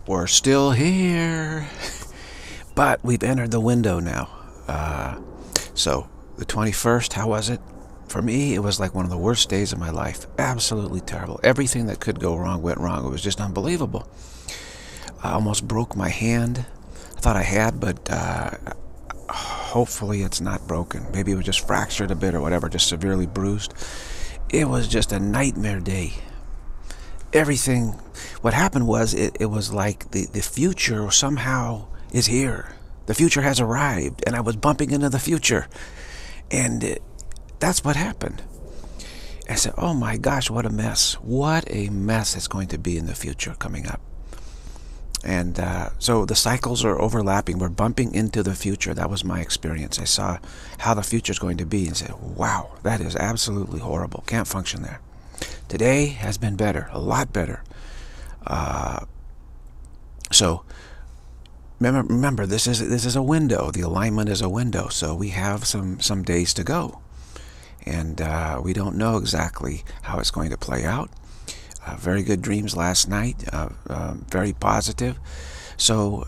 We're still here, but we've entered the window now. So, the 21st, how was it? For me, it was like one of the worst days of my life. Absolutely terrible. Everything that could go wrong went wrong. It was just unbelievable. I almost broke my hand. I thought I had, but hopefully it's not broken. Maybe it was just fractured a bit or whatever, just severely bruised. It was just a nightmare day. Everything, what happened was, it was like the future somehow is here. The future has arrived, and I was bumping into the future. And that's what happened. I said, oh my gosh, what a mess. What a mess it's going to be in the future coming up. And so the cycles are overlapping. We're bumping into the future. That was my experience. I saw how the future is going to be and said, wow, that is absolutely horrible. Can't function there. Today has been better, a lot better. So remember, this is a window. The alignment is a window. So we have some days to go. And we don't know exactly how it's going to play out. Very good dreams last night, very positive. So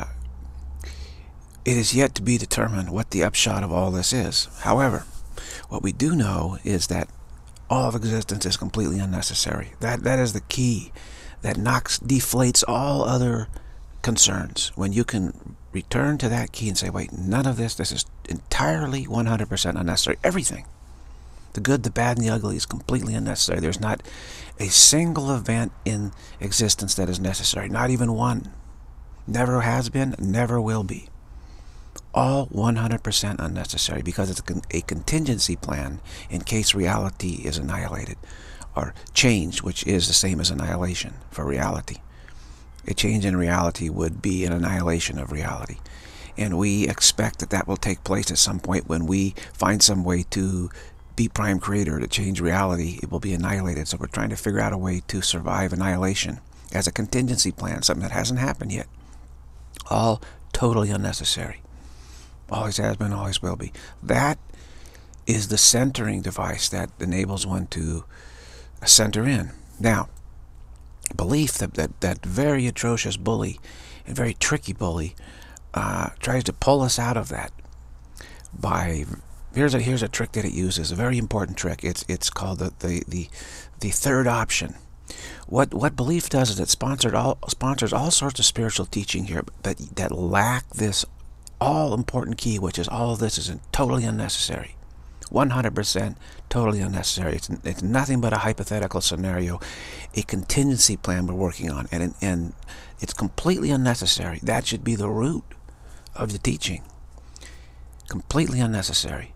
it is yet to be determined what the upshot of all this is. However, what we do know is that all of existence is completely unnecessary. That is the key that deflates all other concerns. When you can return to that key and say, wait, none of this is entirely 100% unnecessary. Everything. The good, the bad, and the ugly is completely unnecessary. There's not a single event in existence that is necessary. Not even one. Never has been, never will be. All 100% unnecessary because it's a contingency plan in case reality is annihilated. Or change, which is the same as annihilation for reality. A change in reality would be an annihilation of reality. And we expect that will take place at some point when we find some way to be prime creator, to change reality. It will be annihilated. So we're trying to figure out a way to survive annihilation as a contingency plan, something that hasn't happened yet. All totally unnecessary. Always has been, always will be. That is the centering device that enables one to center in. Now, belief, that very atrocious bully and very tricky bully, tries to pull us out of that by here's a trick that it uses, a very important trick. It's called the third option. What belief does is it sponsors all sorts of spiritual teaching here, but that lack this all important key, which is all of this is totally unnecessary. 100% totally unnecessary. It's nothing but a hypothetical scenario, a contingency plan we're working on, and it's completely unnecessary. That should be the root of the teaching. Completely unnecessary.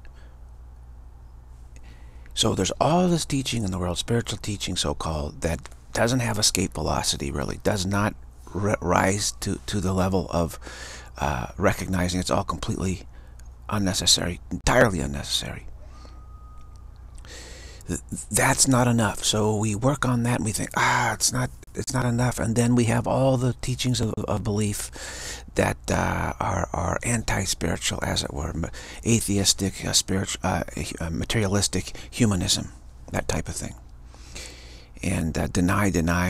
So there's all this teaching in the world, spiritual teaching so-called, that doesn't have escape velocity, really. Does not rise to the level of recognizing it's all completely unnecessary, entirely unnecessary. That's not enough. So we work on that and we think, it's not enough. And then we have all the teachings of belief that are anti-spiritual, as it were, atheistic, materialistic humanism, that type of thing. And deny,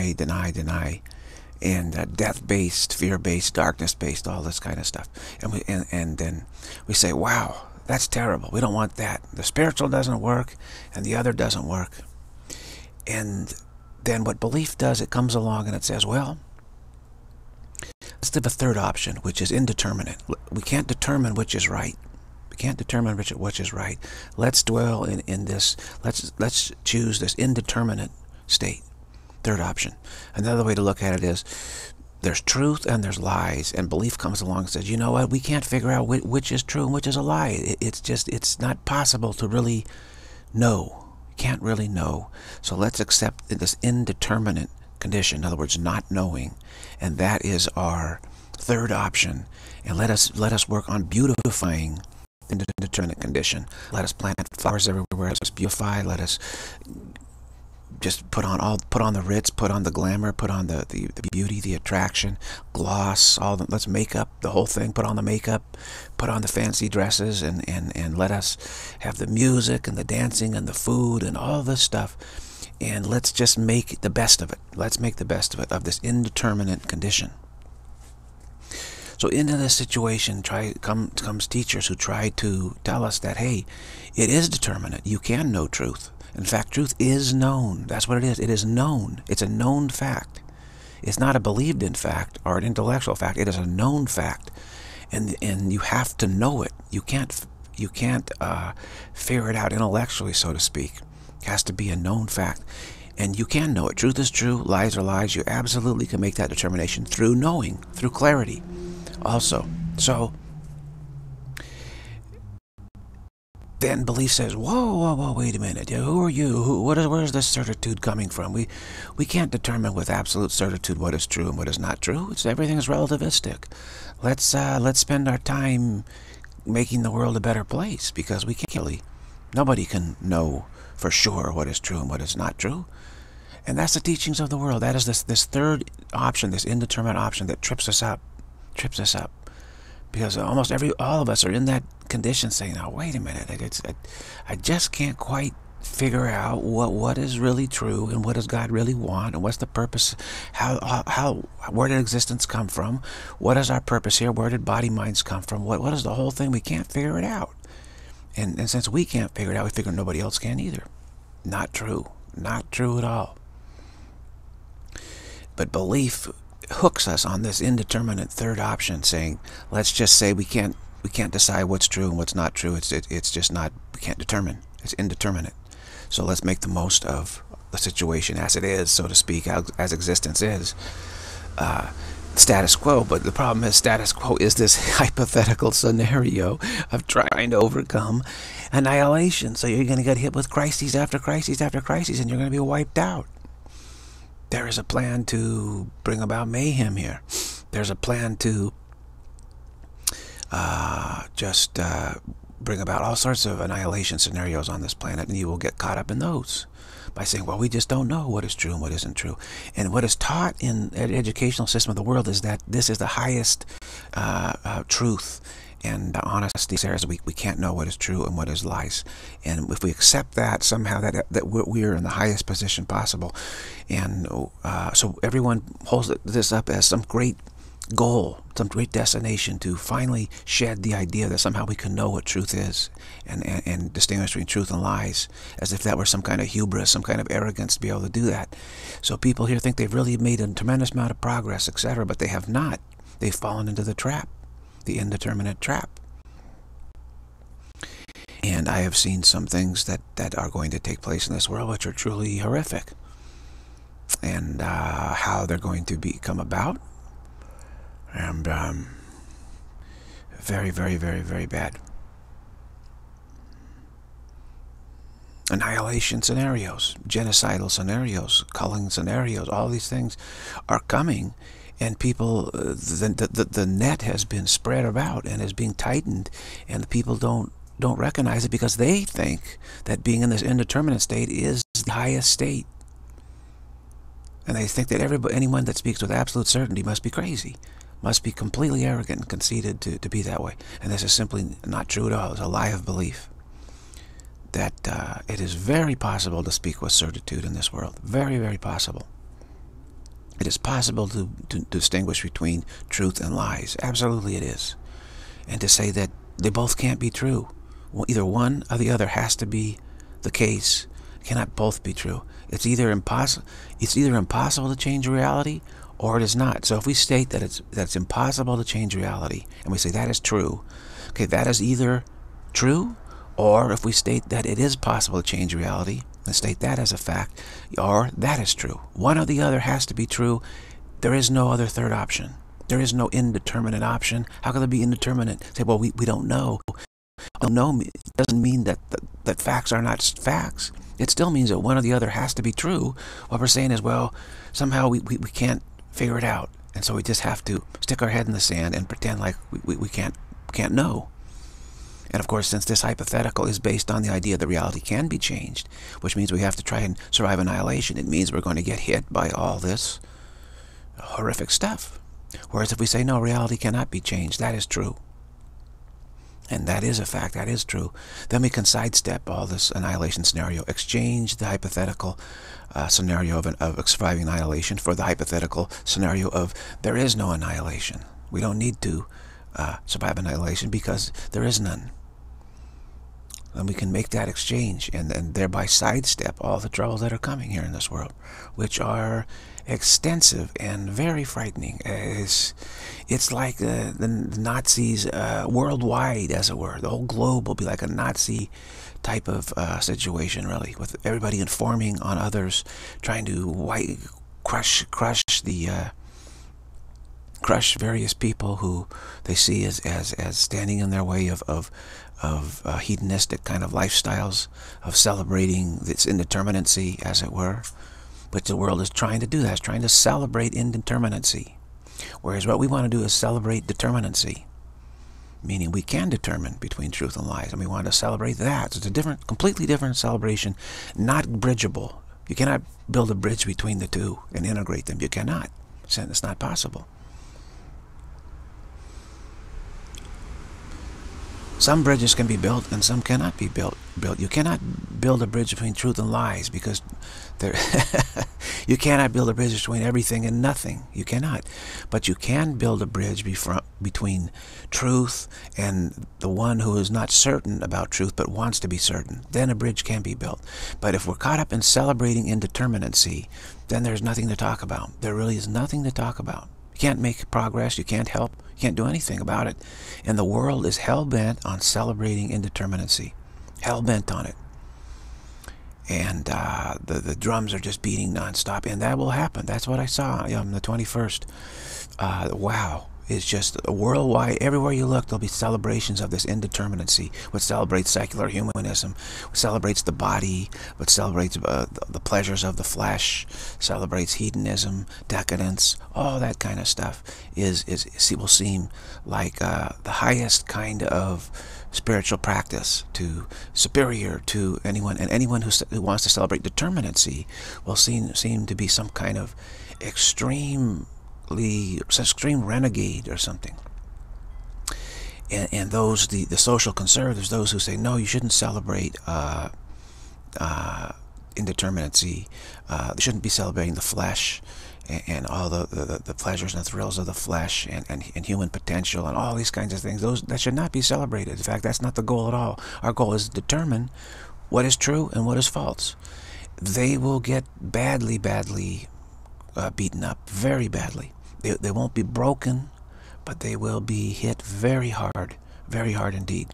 and death-based, fear-based, darkness-based, all this kind of stuff. And then we say, wow, that's terrible. We don't want that. The spiritual doesn't work, and the other doesn't work. And then what belief does, it comes along and it says, well, let's have a third option, which is indeterminate. We can't determine which is right. We can't determine which is right. Let's dwell in this. Let's choose this indeterminate state. Third option. Another way to look at it is there's truth and there's lies, and belief comes along and says, you know what, we can't figure out which is true and which is a lie. It's not possible to really know. You can't really know. So let's accept this indeterminate condition, in other words, not knowing, and that is our third option. And let us work on beautifying the indeterminate condition. Let us plant flowers everywhere. Let us beautify. Let us just put on the ritz, put on the glamour, put on the beauty, the attraction, gloss, let's make up the whole thing, put on the makeup, put on the fancy dresses, and let us have the music and the dancing and the food and all this stuff, and let's just make the best of it. Let's make the best of it, of this indeterminate condition. So into this situation comes teachers who try to tell us that, hey, it is determinate. You can know truth. In fact, truth is known. That's what it is. It is known. It's a known fact. It's not a believed in fact or an intellectual fact. It is a known fact, and you have to know it. You can't figure it out intellectually, so to speak. It has to be a known fact, and you can know it. Truth is true. Lies are lies. You absolutely can make that determination through knowing, through clarity, also. So then belief says, whoa, wait a minute. Who are you? Where is this certitude coming from? We can't determine with absolute certitude what is true and what is not true. Everything is relativistic. Let's spend our time making the world a better place, because we can't really. Nobody can know for sure what is true and what is not true. And that's the teachings of the world. That is this third option, this indeterminate option that trips us up. Because all of us are in that condition, saying, "Now, wait a minute! I just can't quite figure out what is really true and what does God really want and what's the purpose? Where did existence come from? What is our purpose here? Where did body minds come from? What is the whole thing? We can't figure it out. And since we can't figure it out, we figure nobody else can either. Not true. Not true at all. But belief hooks us on this indeterminate third option, saying, let's just say we can't decide what's true and what's not true. It's just not, we can't determine. It's indeterminate. So let's make the most of the situation as it is, so to speak, as existence is. Status quo, but the problem is status quo is this hypothetical scenario of trying to overcome annihilation. So you're going to get hit with crises after crises after crises, and you're going to be wiped out. There is a plan to bring about mayhem here. There's a plan to bring about all sorts of annihilation scenarios on this planet, and you will get caught up in those by saying, well, we just don't know what is true and what isn't true. And what is taught in the educational system of the world is that this is the highest truth and honesty. Says we can't know what is true and what is lies. And if we accept that, somehow that we're in the highest position possible. And so everyone holds this up as some great goal, some great destination to finally shed the idea that somehow we can know what truth is and distinguish between truth and lies, as if that were some kind of hubris, some kind of arrogance to be able to do that. So people here think they've really made a tremendous amount of progress, etc., but they have not. They've fallen into the trap, the indeterminate trap. And I have seen some things that are going to take place in this world which are truly horrific. And how they're going to come about. And very, very, very, very bad. Annihilation scenarios, genocidal scenarios, culling scenarios, all these things are coming, and people, the net has been spread about and is being tightened, and the people don't recognize it because they think that being in this indeterminate state is the highest state. And they think that anyone that speaks with absolute certainty must be crazy, must be completely arrogant and conceited to be that way. And this is simply not true at all. It's a lie of belief. That it is very possible to speak with certitude in this world. Very, very possible. It is possible to distinguish between truth and lies. Absolutely it is. And to say that they both can't be true. Either one or the other has to be the case. It cannot both be true. It's either impossible to change reality, or it is not. So if we state that it's impossible to change reality, and we say that is true, okay, that is either true, or if we state that it is possible to change reality, and state that as a fact, or that is true. One or the other has to be true. There is no other third option. There is no indeterminate option. How can there be indeterminate? Say, well, we don't know. Don't know doesn't mean that facts are not facts. It still means that one or the other has to be true. What we're saying is, well, somehow we can't figure it out, and so we just have to stick our head in the sand and pretend like we can't know. And of course, since this hypothetical is based on the idea that reality can be changed, which means we have to try and survive annihilation, it means we're going to get hit by all this horrific stuff. Whereas if we say, no, reality cannot be changed, that is true, and that is a fact, that is true, then we can sidestep all this annihilation scenario, exchange the hypothetical scenario of surviving annihilation for the hypothetical scenario of there is no annihilation. We don't need to survive annihilation because there is none. And we can make that exchange and thereby sidestep all the troubles that are coming here in this world, which are extensive and very frightening. It's like the Nazis worldwide, as it were. The whole globe will be like a Nazi type of situation, really, with everybody informing on others, trying to crush various people who they see as standing in their way of hedonistic kind of lifestyles, of celebrating its indeterminacy, as it were. But the world is trying to do that. It's trying to celebrate indeterminacy. Whereas what we want to do is celebrate determinacy, meaning we can determine between truth and lies, and we want to celebrate that. It's a completely different celebration, not bridgeable. You cannot build a bridge between the two and integrate them. You cannot. It's not possible. Some bridges can be built and some cannot be built. You cannot build a bridge between truth and lies, because you cannot build a bridge between everything and nothing. You cannot. But you can build a bridge between truth and the one who is not certain about truth but wants to be certain. Then a bridge can be built. But if we're caught up in celebrating indeterminacy, then there's nothing to talk about. There really is nothing to talk about. You can't make progress. You can't help. You can't do anything about it. And the world is hell-bent on celebrating indeterminacy. Hell-bent on it. And the drums are just beating nonstop. And that will happen. That's what I saw on the 21st. Wow. It's just a worldwide, everywhere you look, there'll be celebrations of this indeterminacy, which celebrates secular humanism, which celebrates the body, which celebrates the pleasures of the flesh, celebrates hedonism, decadence, all that kind of stuff will seem like the highest kind of spiritual practice, superior to anyone, and anyone who wants to celebrate determinacy will seem to be some kind of extreme renegade or something. And those, the social conservatives, those who say, no, you shouldn't celebrate indeterminacy, they shouldn't be celebrating the flesh and all the pleasures and the thrills of the flesh and human potential and all these kinds of things, that should not be celebrated. In fact, that's not the goal at all. Our goal is to determine what is true and what is false. They will get badly beaten up, very badly. They won't be broken, but they will be hit very hard indeed.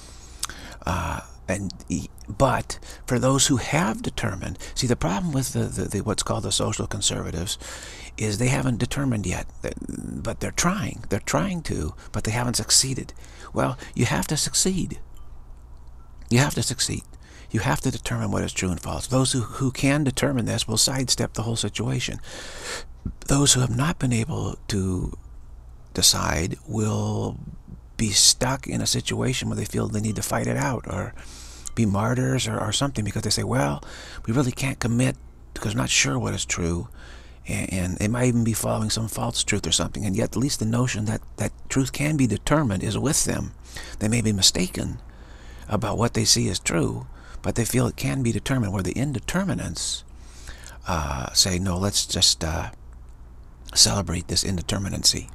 But for those who have determined, see, the problem with what's called the social conservatives is they haven't determined yet, but they're trying to, but they haven't succeeded. Well, you have to succeed. You have to succeed. You have to determine what is true and false. Those who can determine this will sidestep the whole situation. Those who have not been able to decide will be stuck in a situation where they feel they need to fight it out or be martyrs or something, because they say, well, we really can't commit because we're not sure what is true, and they might even be following some false truth or something, and yet at least the notion that truth can be determined is with them. They may be mistaken about what they see as true, but they feel it can be determined, where the indeterminants say, no, let's just celebrate this indeterminacy.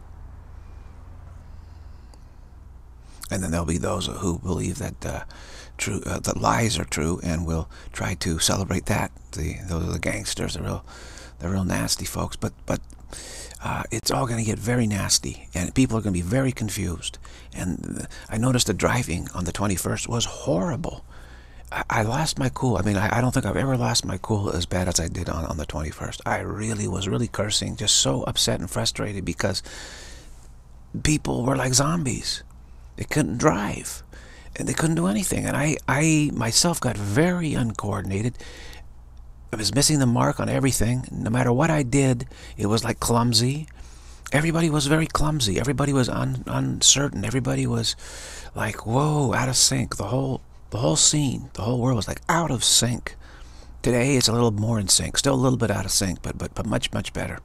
And then there'll be those who believe that that lies are true and will try to celebrate that. Those are the gangsters, the real nasty folks. But it's all going to get very nasty, and people are going to be very confused. And I noticed the driving on the 21st was horrible. I lost my cool. I mean, I don't think I've ever lost my cool as bad as I did on the 21st. I was really cursing, just so upset and frustrated because people were like zombies. They couldn't drive, and they couldn't do anything. And I myself got very uncoordinated. I was missing the mark on everything. No matter what I did, it was like clumsy. Everybody was very clumsy. Everybody was uncertain. Everybody was like, whoa, out of sync. The whole scene, the whole world was like out of sync. Today it's a little more in sync, still a little bit out of sync, but much better.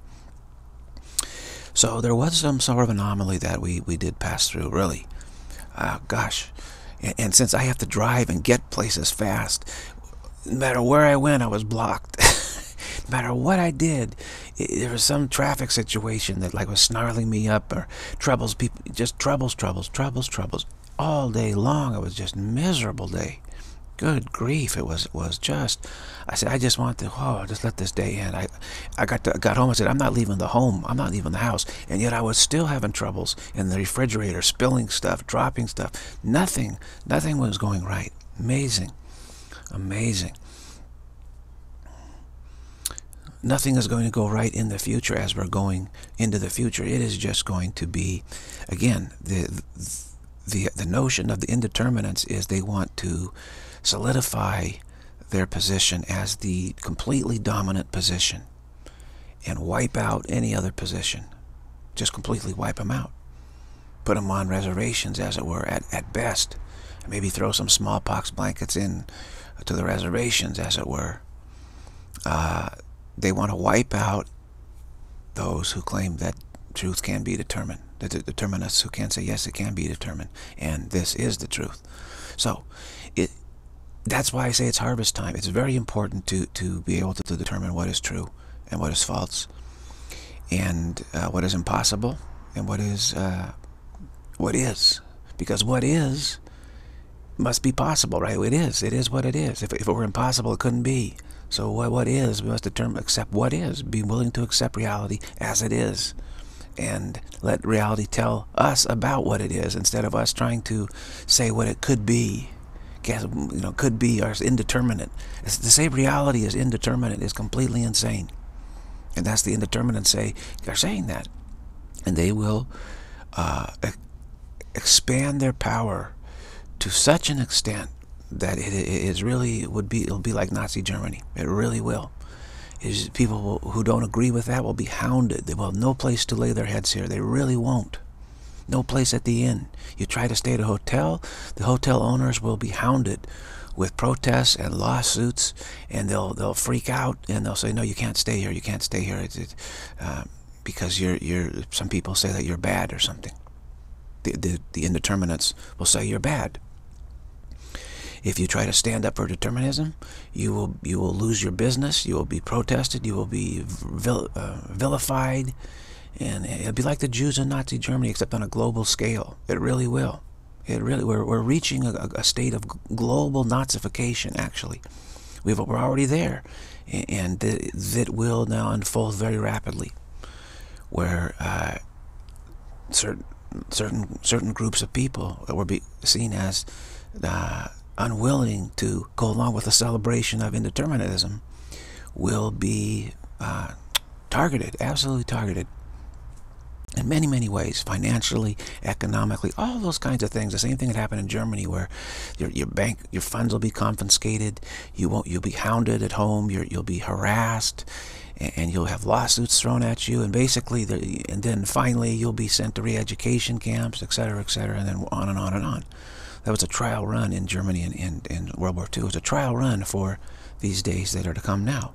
So there was some sort of anomaly that we did pass through, really. Gosh, and since I have to drive and get places fast, no matter where I went, I was blocked. No matter what I did, there was some traffic situation that like was snarling me up, or troubles, people, just troubles, all day long. It was just miserable day. Good grief, it was just, I said, I just want to, just let this day end. I got home and said, I'm not leaving the home, I'm not leaving the house. And yet I was still having troubles in the refrigerator, spilling stuff, dropping stuff. Nothing was going right. Amazing. Nothing is going to go right in the future as we're going into the future. It is just going to be, again, the notion of the indeterminates is they want to solidify their position as the completely dominant position and wipe out any other position. Just completely wipe them out. Put them on reservations, as it were, at best. And maybe throw some smallpox blankets in to the reservations, as it were. They want to wipe out those who claim that truth can be determined. The determinists who can say, yes, it can be determined. And this is the truth. So, that's why I say it's harvest time. It's very important to be able to determine what is true and what is false, and what is impossible and what is. Because what is must be possible, right? It is what it is. If it were impossible, it couldn't be. So what is, we must accept what is, be willing to accept reality as it is, and let reality tell us about what it is, instead of us trying to say what it could be. Could be, or is indeterminate. To say reality is indeterminate is completely insane. And that's the indeterminates are saying that. And they will expand their power to such an extent that it'll be like Nazi Germany. It really will. People who don't agree with that will be hounded. They will have no place to lay their heads here. They really won't. No place at the inn. You try to stay at a hotel, the hotel owners will be hounded with protests and lawsuits, and they'll freak out, and they'll say, no, you can't stay here, you can't stay here, because some people say that you're bad or something. The indeterminates will say you're bad. If you try to stand up for determinism, you will lose your business, you will be protested, you will be vilified. And it'll be like the Jews in Nazi Germany, except on a global scale. It really will. We're reaching a state of global Nazification, actually. We're already there. And that will now unfold very rapidly, where certain groups of people that will be seen as unwilling to go along with the celebration of indeterminism will be targeted, absolutely targeted. In many, many ways, financially, economically, all those kinds of things. The same thing that happened in Germany, where your funds will be confiscated. You'll be hounded at home. You'll be harassed, and you'll have lawsuits thrown at you. And basically, and then finally, you'll be sent to re-education camps, etc., and then on and on and on. That was a trial run in Germany in World War II. It was a trial run for these days that are to come now.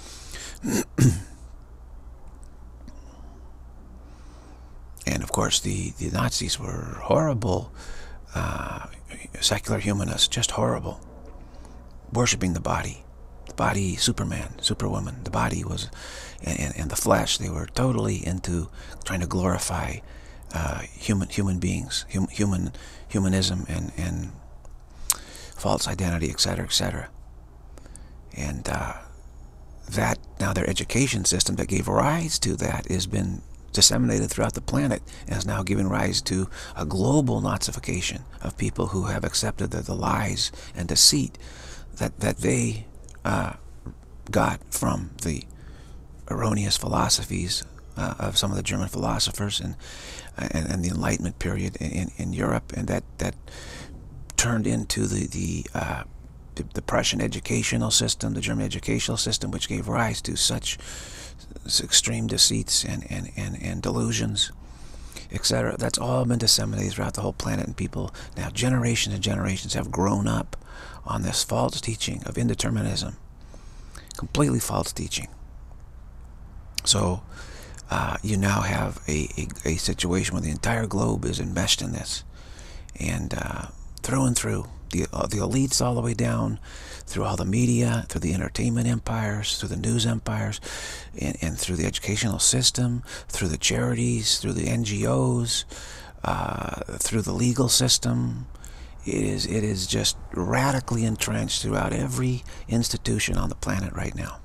And of course, the Nazis were horrible, secular humanists, just horrible, worshipping the body, Superman, Superwoman. The body was, and the flesh. They were totally into trying to glorify human beings, humanism, and false identity, etc. And that now their education system that gave rise to that has been disseminated throughout the planet, and is now giving rise to a global Nazification of people who have accepted the lies and deceit that they got from the erroneous philosophies of some of the German philosophers and the Enlightenment period in Europe, and that turned into the Prussian educational system, the German educational system, which gave rise to such extreme deceits and delusions, etc. That's all been disseminated throughout the whole planet, and people now, generations and generations, have grown up on this false teaching of indeterminism. Completely false teaching. So you now have a situation where the entire globe is enmeshed in this, and through and through. the elites all the way down through all the media, through the entertainment empires, through the news empires, and through the educational system, through the charities, through the NGOs, through the legal system. It is just radically entrenched throughout every institution on the planet right now.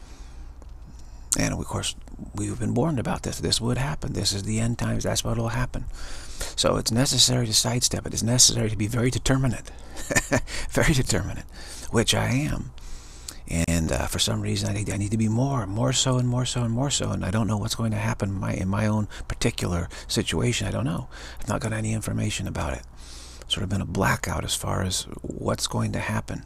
And of course, we've been warned about this. This would happen. This is the end times. That's what will happen. So it's necessary to sidestep it. It's necessary to be very determinate. Very determinate, which I am. And for some reason, I need to be more so and more so and more so. And I don't know what's going to happen in my own particular situation. I don't know. I've not got any information about it. Sort of been a blackout as far as what's going to happen.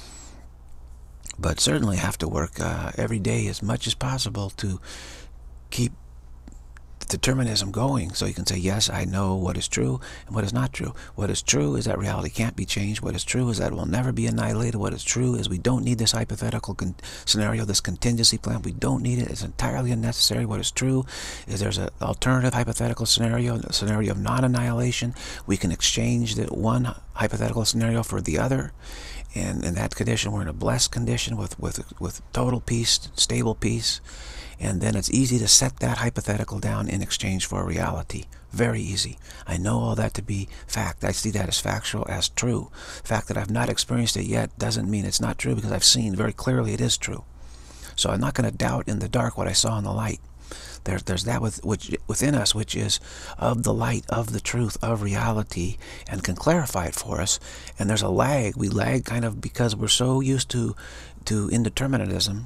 But certainly have to work every day as much as possible to keep determinism going, so you can say, yes, I know what is true and what is not true. What is true is that reality can't be changed. What is true is that it will never be annihilated. What is true is we don't need this hypothetical scenario, this contingency plan. We don't need it. It's entirely unnecessary. What is true is there's an alternative hypothetical scenario, a scenario of non-annihilation. We can exchange the one hypothetical scenario for the other. And in that condition, we're in a blessed condition with total peace, stable peace. And then it's easy to set that hypothetical down in exchange for reality. Very easy. I know all that to be fact. I see that as factual, as true. The fact that I've not experienced it yet doesn't mean it's not true, because I've seen very clearly it is true. So I'm not going to doubt in the dark what I saw in the light. There's that within us, which is of the light, of the truth, of reality, and can clarify it for us. And there's a lag. We lag kind of because we're so used to indeterminism,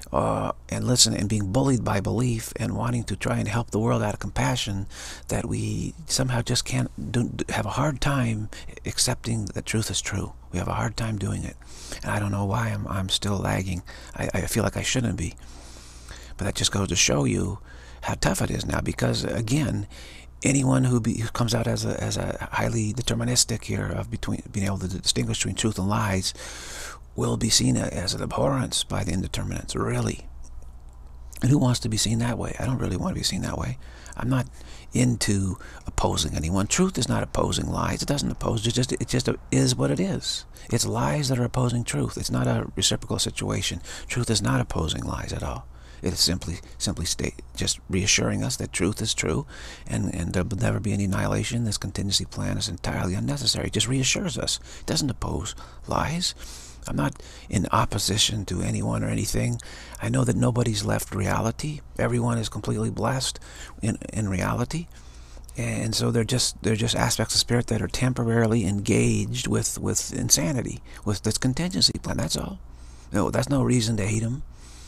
and listen, and being bullied by belief and wanting to try and help the world out of compassion, that we somehow just can't have a hard time accepting that truth is true. We have a hard time doing it. And I don't know why I'm still lagging. I feel like I shouldn't be. But that just goes to show you how tough it is now, because again, anyone who comes out as a highly deterministic here of being able to distinguish between truth and lies will be seen as an abhorrence by the indeterminates, really. And who wants to be seen that way? I don't really want to be seen that way. I'm not into opposing anyone. Truth is not opposing lies. It doesn't oppose. It just is what it is. It's lies that are opposing truth. It's not a reciprocal situation. Truth is not opposing lies at all. It is simply just reassuring us that truth is true, and there will never be any annihilation. This contingency plan is entirely unnecessary. It just reassures us. It doesn't oppose lies. I'm not in opposition to anyone or anything. I know that nobody's left reality. Everyone is completely blessed in reality. And so they're just aspects of spirit that are temporarily engaged with insanity, with this contingency plan. That's all. No, that's no reason to hate them,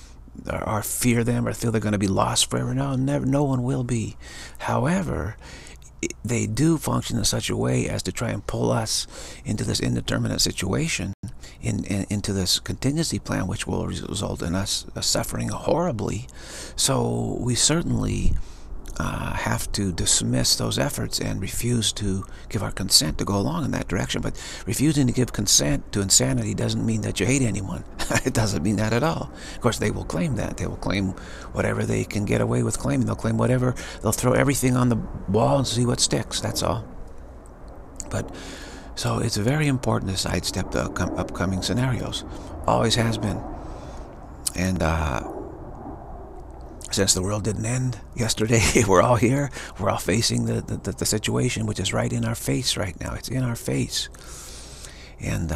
or fear them, or feel they're going to be lost forever. No, never. No one will be. However, they do function in such a way as to try and pull us into this indeterminate situation, into this contingency plan, which will result in us suffering horribly. So we certainly have to dismiss those efforts and refuse to give our consent to go along in that direction. But refusing to give consent to insanity doesn't mean that you hate anyone. It doesn't mean that at all. Of course, they will claim that. They will claim whatever they can get away with claiming. They'll claim whatever. They'll throw everything on the wall and see what sticks. That's all. But so it's very important to sidestep the upcoming scenarios. Always has been. And since the world didn't end yesterday, we're all here. We're all facing the situation, which is right in our face right now. It's in our face. And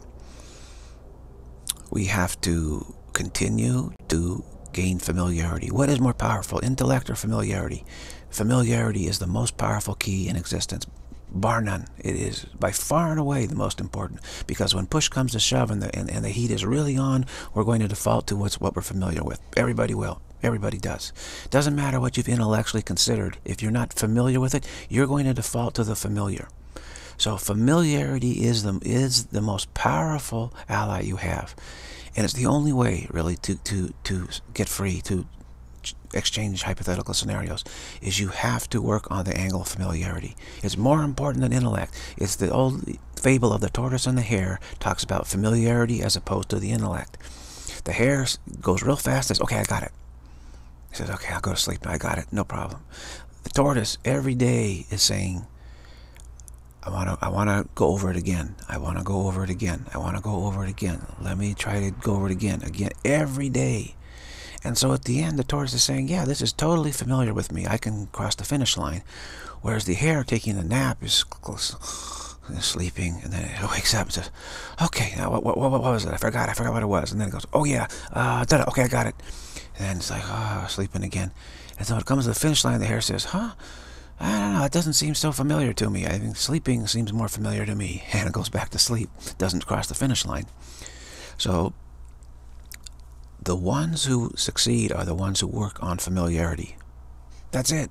we have to continue to gain familiarity. What is more powerful, intellect or familiarity? Familiarity is the most powerful key in existence, bar none. It is by far and away the most important, because when push comes to shove and the heat is really on, we're going to default to what we're familiar with. Everybody will. Everybody does. Doesn't matter what you've intellectually considered. If you're not familiar with it, you're going to default to the familiar. So familiarity is the most powerful ally you have, and it's the only way really to get free, to exchange hypothetical scenarios, is you have to work on the angle of familiarity. It's more important than intellect. It's the old fable of the tortoise and the hare, talks about familiarity as opposed to the intellect. The hare goes real fast, says, okay, I got it. He says, okay, I'll go to sleep now, I got it, no problem. The tortoise every day is saying, I wanna go over it again. I wanna go over it again. I wanna go over it again. Let me try to go over it again, every day. And so at the end, the tortoise is saying, yeah, this is totally familiar with me. I can cross the finish line. Whereas the hare taking a nap is sleeping, and then it wakes up and says, okay, now what was it? I forgot what it was. And then it goes, oh yeah, okay, I got it. And then it's like, sleeping again. And so it comes to the finish line, the hare says, I don't know, it doesn't seem so familiar to me. I think sleeping seems more familiar to me. And it goes back to sleep. It doesn't cross the finish line. So the ones who succeed are the ones who work on familiarity. That's it.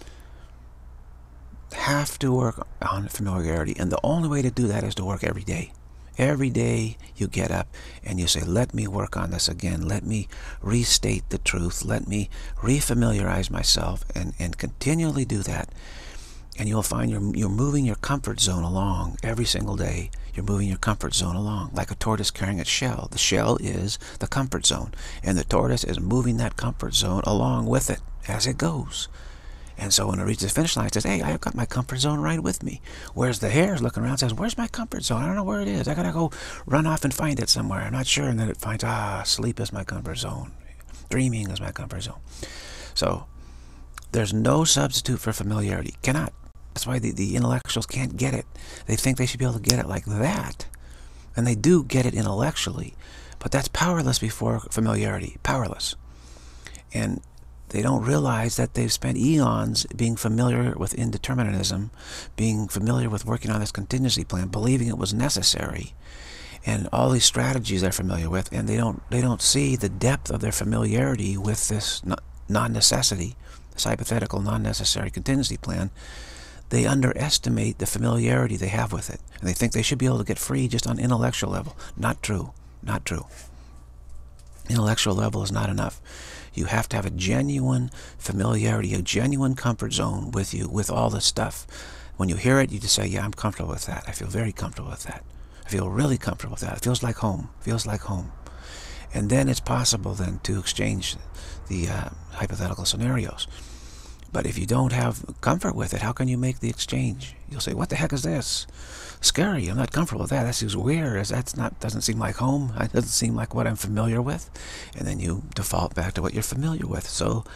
Have to work on familiarity. And the only way to do that is to work every day. Every day you get up and you say, let me work on this again. Let me restate the truth. Let me refamiliarize myself, and continually do that. And you'll find you're moving your comfort zone along every single day. You're moving your comfort zone along like a tortoise carrying its shell. The shell is the comfort zone, and the tortoise is moving that comfort zone along with it as it goes. And so when it reaches the finish line, it says, hey, I've got my comfort zone right with me. Whereas the hare is looking around and says, where's my comfort zone? I don't know where it is. I got to go run off and find it somewhere. I'm not sure. And then it finds, sleep is my comfort zone. Dreaming is my comfort zone. So there's no substitute for familiarity. Cannot. That's why the intellectuals can't get it. They think they should be able to get it like that. And they do get it intellectually. But that's powerless before familiarity. Powerless. And they don't realize that they've spent eons being familiar with indeterminism, being familiar with working on this contingency plan, believing it was necessary, and all these strategies they're familiar with, and they don't see the depth of their familiarity with this non-necessity, this hypothetical non-necessary contingency plan. They underestimate the familiarity they have with it, and they think they should be able to get free just on intellectual level. Not true. Not true. Intellectual level is not enough. You have to have a genuine familiarity, a genuine comfort zone with you, with all this stuff. When you hear it, you just say, yeah, I'm comfortable with that. I feel very comfortable with that. I feel really comfortable with that. It feels like home. Feels like home. And then it's possible then to exchange the hypothetical scenarios. But if you don't have comfort with it, how can you make the exchange? You'll say, what the heck is this? Scary. I'm not comfortable with that. That seems weird. Doesn't seem like home. It doesn't seem like what I'm familiar with. And then you default back to what you're familiar with. So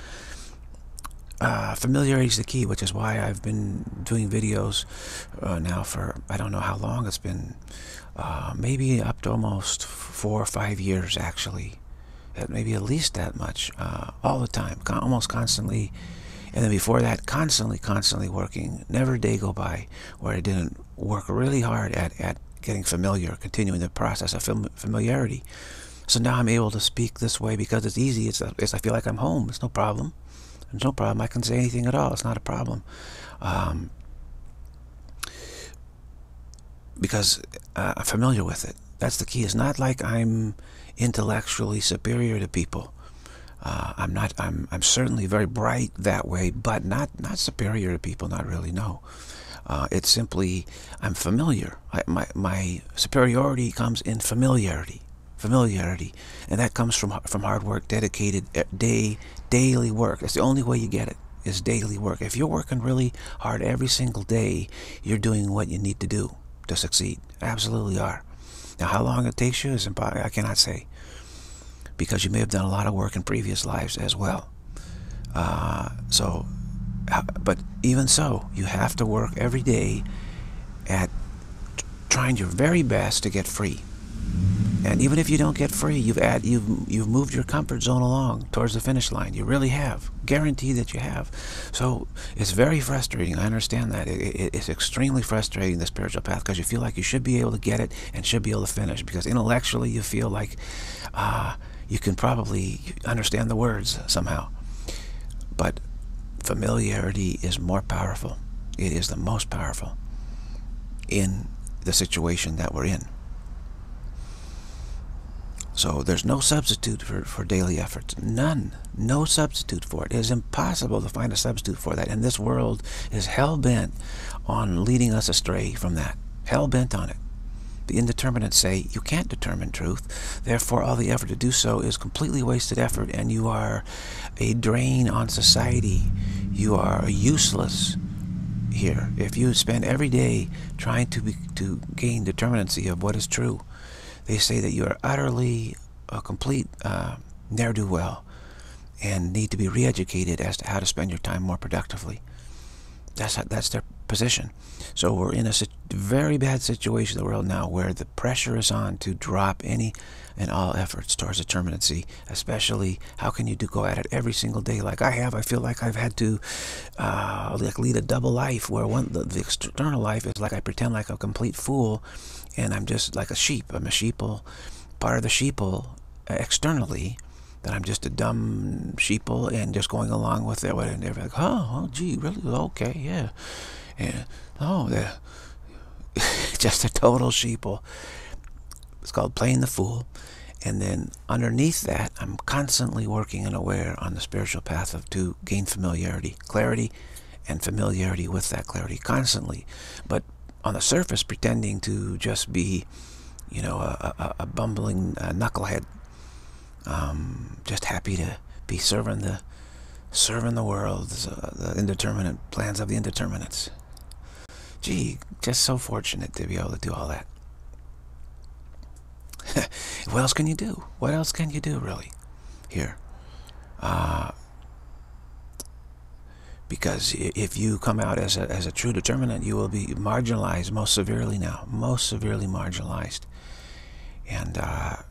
familiarity is the key, which is why I've been doing videos now for, I don't know how long it's been, maybe up to almost 4 or 5 years, actually. Maybe at least that much, all the time, almost constantly. And then before that, constantly working. Never a day go by where I didn't work really hard at getting familiar, continuing the process of familiarity. So now I'm able to speak this way because it's easy. I feel like I'm home. It's no problem. There's no problem. I can say anything at all. It's not a problem. Because I'm familiar with it. That's the key. It's not like I'm intellectually superior to people. I'm certainly very bright that way, but not superior to people, not really, no. It's simply, I'm familiar. My superiority comes in familiarity. And that comes from hard work, dedicated daily work. That's the only way you get it, is daily work. If you're working really hard every single day, you're doing what you need to do to succeed. Absolutely are. Now, how long it takes you is impossible. I cannot say, because you may have done a lot of work in previous lives as well. But even so, you have to work every day at trying your very best to get free. And even if you don't get free, you've moved your comfort zone along towards the finish line. You really have. Guarantee that you have. So it's very frustrating. I understand that. It's extremely frustrating, the spiritual path, because you feel like you should be able to get it and should be able to finish. Because intellectually you feel like you can probably understand the words somehow. But familiarity is more powerful. It is the most powerful in the situation that we're in. So there's no substitute for daily efforts. None. No substitute for it. It is impossible to find a substitute for that. And this world is hell-bent on leading us astray from that. Hell-bent on it. The indeterminates say, you can't determine truth. Therefore, all the effort to do so is completely wasted effort, and you are a drain on society. You are useless. here. If you spend every day trying to gain determinacy of what is true, they say that you are utterly a complete ne'er-do-well and need to be re-educated as to how to spend your time more productively. That's their position. So we're in a very bad situation in the world now where the pressure is on to drop any and all efforts towards determinacy, especially how can you go at it every single day like I have. I feel like I've had to lead a double life where the external life is like I pretend like a complete fool and I'm just like a sheep. I'm a sheeple, part of the sheeple externally, that I'm just a dumb sheeple and just going along with it. And they're like, oh, gee, really? Okay, yeah. And, they're just a total sheeple. It's called playing the fool. And then underneath that, I'm constantly working and aware on the spiritual path to gain familiarity, clarity, and familiarity with that clarity constantly. But on the surface, pretending to just be, a bumbling knucklehead, just happy to be serving the world, the indeterminate plans of the indeterminates. Gee, just so fortunate to be able to do all that. What else can you do? What else can you do, really, here? Because if you come out as a true determinant, you will be marginalized most severely now, most severely marginalized. And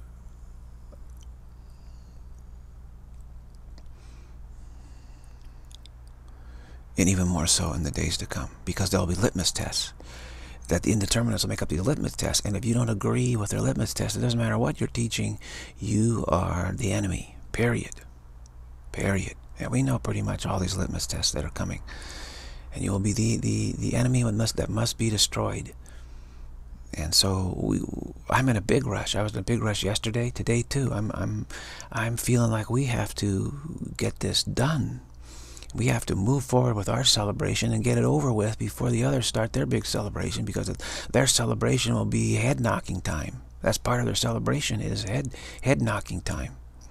even more so in the days to come, because there'll be litmus tests that the indeterminates will make up the litmus test, and if you don't agree with their litmus test, it doesn't matter what you're teaching, you are the enemy, period. And we know pretty much all these litmus tests that are coming, and you will be the enemy that must be destroyed. And so I'm in a big rush. I was in a big rush yesterday, today too. I'm feeling like we have to get this done. We have to move forward with our celebration and get it over with before the others start their big celebration, because their celebration will be head-knocking time. That's part of their celebration, is head-knocking time.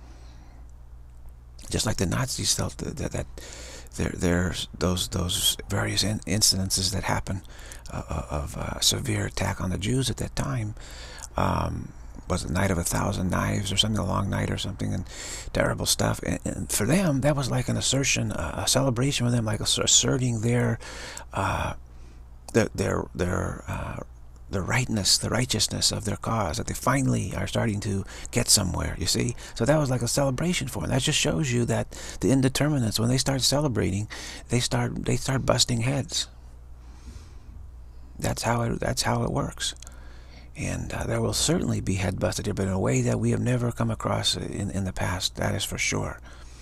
Just like the Nazis felt that there's those various incidences that happen of severe attack on the Jews at that time. Was it Night of 1,000 Knives or something, a long night or something, and terrible stuff. And for them, that was like an assertion, a celebration for them, like asserting their rightness, the righteousness of their cause, that they finally are starting to get somewhere, you see. So that was like a celebration for them. That just shows you that the indeterminates, when they start celebrating, they start busting heads. That's how it works. And there will certainly be head busted here, but in a way that we have never come across in the past. That is for sure.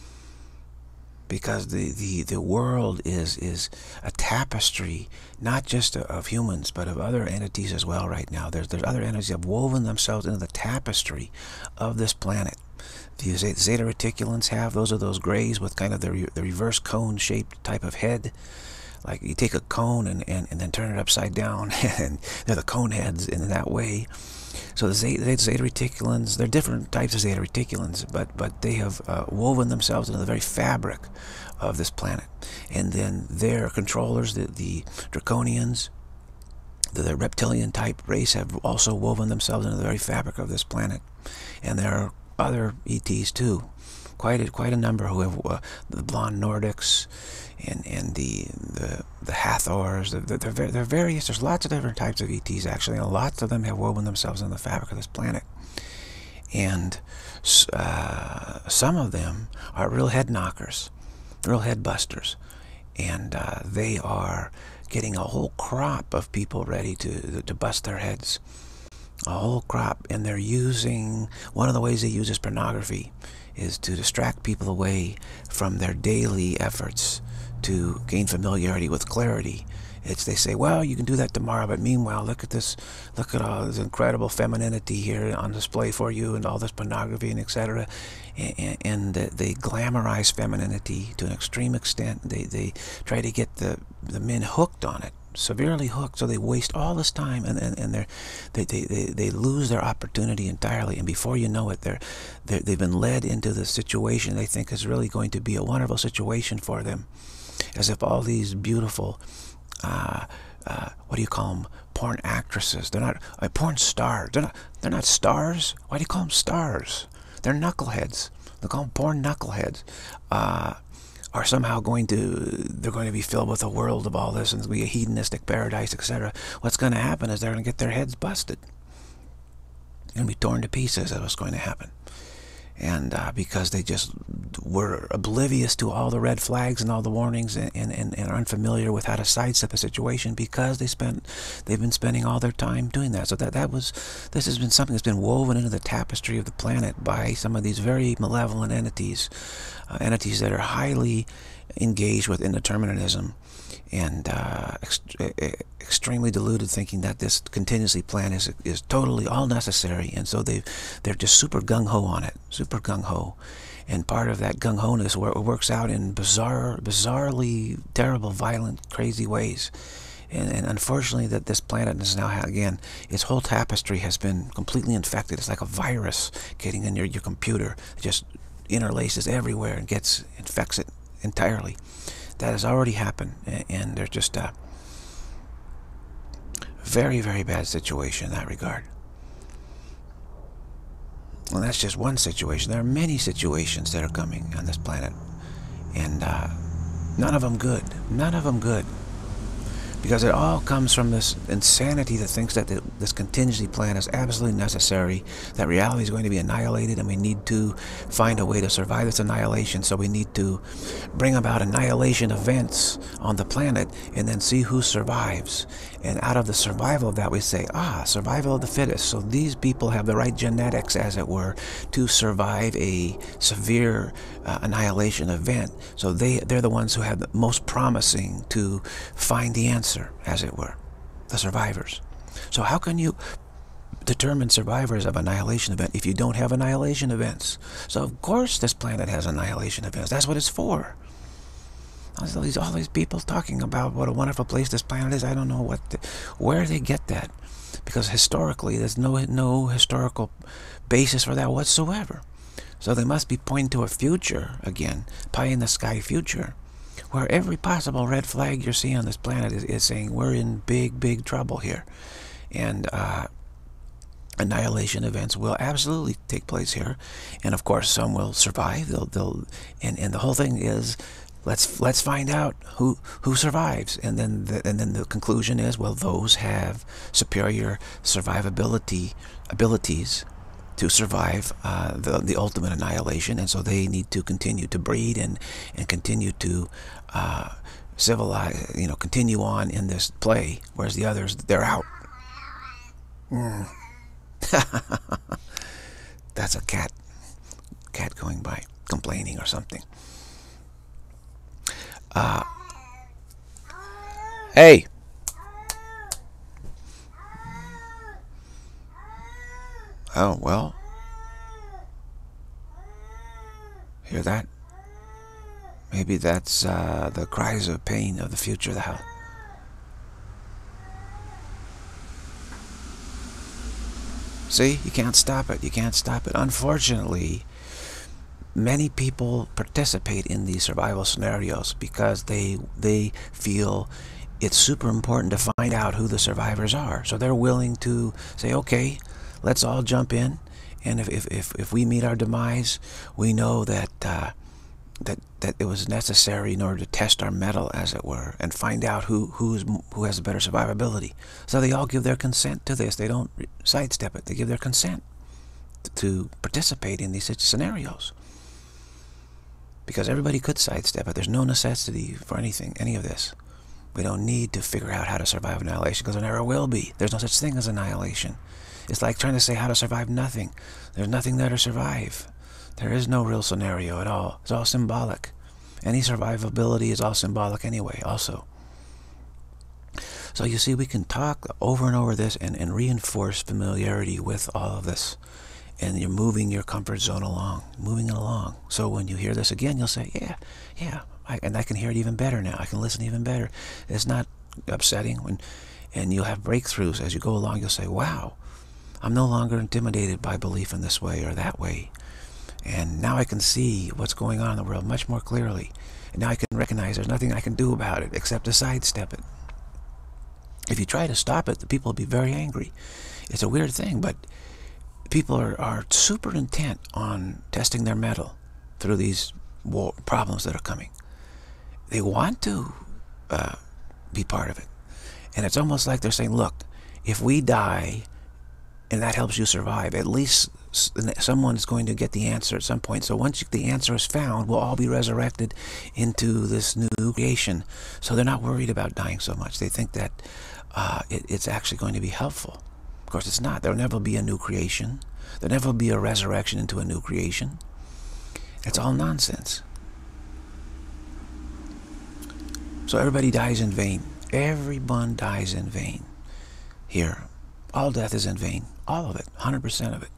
Because the world is a tapestry, not just of humans, but of other entities as well right now. There's other entities that have woven themselves into the tapestry of this planet. The Zeta Reticulans those are those grays with kind of the reverse cone-shaped type of head. Like you take a cone and then turn it upside down, and they're the cone heads in that way. So the Zeta Reticulans, they're different types of Zeta Reticulans, but they have woven themselves into the very fabric of this planet. And then their controllers, the Draconians, the reptilian type race, have also woven themselves into the very fabric of this planet. And there are other ETs too, quite a number, who have the blonde Nordics and the Hathors. They're various. There's lots of different types of ETs actually, and lots of them have woven themselves in the fabric of this planet. And some of them are real head knockers, real head busters, and they are getting a whole crop of people ready to bust their heads. A whole crop. And they're using, one of the ways they use is pornography, is to distract people away from their daily efforts to gain familiarity with clarity. They say, well, you can do that tomorrow, but meanwhile, look at all this incredible femininity here on display for you, and all this pornography and etc. And they glamorize femininity to an extreme extent. They try to get the men hooked on it, severely hooked, so they waste all this time, and they lose their opportunity entirely. And before you know it, they've been led into the situation they think is really going to be a wonderful situation for them, as if all these beautiful what do you call them? Porn actresses. They're not porn stars. They're not stars. Why do you call them stars? They're knuckleheads. They call them porn knuckleheads. Are somehow they're going to be filled with a world of all this, and it'll be a hedonistic paradise, etc. What's going to happen is they're going to get their heads busted. They're going to be torn to pieces. That's what's going to happen. And because they just were oblivious to all the red flags and all the warnings, and are unfamiliar with how to sidestep a situation, because they've been spending all their time doing that. So this has been something that's been woven into the tapestry of the planet by some of these very malevolent entities, entities that are highly engaged with indeterminism and extremely deluded, thinking that this contingency plan is totally all necessary, and so they're just super gung-ho on it, super gung-ho. And part of that gung-ho-ness works out in bizarrely terrible, violent, crazy ways. And unfortunately, that this planet is now, again, its whole tapestry has been completely infected. It's like a virus getting in your computer. It just interlaces everywhere and infects it entirely. That has already happened, and they're just a very, very bad situation in that regard. Well, that's just one situation. There are many situations that are coming on this planet, and none of them good. None of them good. Because it all comes from this insanity that thinks that this contingency plan is absolutely necessary, that reality is going to be annihilated, and we need to find a way to survive this annihilation. So we need to bring about annihilation events on the planet and then see who survives. And out of the survival of that, we say, survival of the fittest. So these people have the right genetics, as it were, to survive a severe annihilation event. So they're the ones who have the most promising to find the answer, as it were, the survivors. So how can you determine survivors of annihilation event if you don't have annihilation events? So of course this planet has annihilation events. That's what it's for. All these people talking about what a wonderful place this planet is. I don't know where they get that, because historically there's no historical basis for that whatsoever. So they must be pointing to a future, again, pie in the sky future, where every possible red flag you're seeing on this planet is saying we're in big, big trouble here. And annihilation events will absolutely take place here. And of course some will survive. And the whole thing is, let's find out who survives. And then the conclusion is, well, those have superior survivability abilities to survive the ultimate annihilation, and so they need to continue to breed and continue to civilize, continue on in this play, whereas the others, they're out. That's a cat going by, complaining or something. Hey! Oh, well. Hear that? Maybe that's the cries of pain of the future. See? You can't stop it. You can't stop it. Unfortunately, many people participate in these survival scenarios because they feel it's super important to find out who the survivors are. So they're willing to say, okay, let's all jump in, and if we meet our demise, we know that it was necessary in order to test our mettle, as it were, and find out who has a better survivability. So they all give their consent to this. They don't sidestep it. They give their consent to participate in these scenarios, because everybody could sidestep it. There's no necessity for any of this. We don't need to figure out how to survive annihilation, because there never will be. There's no such thing as annihilation. It's like trying to say how to survive nothing. There's nothing there to survive. There is no real scenario at all. It's all symbolic. Any survivability is all symbolic anyway, also. So you see, we can talk over and over this and reinforce familiarity with all of this. And you're moving your comfort zone along, moving it along. So when you hear this again, you'll say, yeah, and I can hear it even better now. I can listen even better. It's not upsetting. And you'll have breakthroughs as you go along. You'll say, wow, I'm no longer intimidated by belief in this way or that way. And now I can see what's going on in the world much more clearly. And now I can recognize there's nothing I can do about it except to sidestep it. If you try to stop it, the people will be very angry. It's a weird thing, but people are super intent on testing their mettle through these problems that are coming. They want to be part of it. And it's almost like they're saying, look, if we die and that helps you survive, at least someone's going to get the answer at some point. So once the answer is found, we'll all be resurrected into this new creation. So they're not worried about dying so much. They think that it's actually going to be helpful. Of course, it's not. There'll never be a new creation. There'll never be a resurrection into a new creation. It's all nonsense. So everybody dies in vain. Everyone dies in vain. Here, all death is in vain. All of it, 100% of it.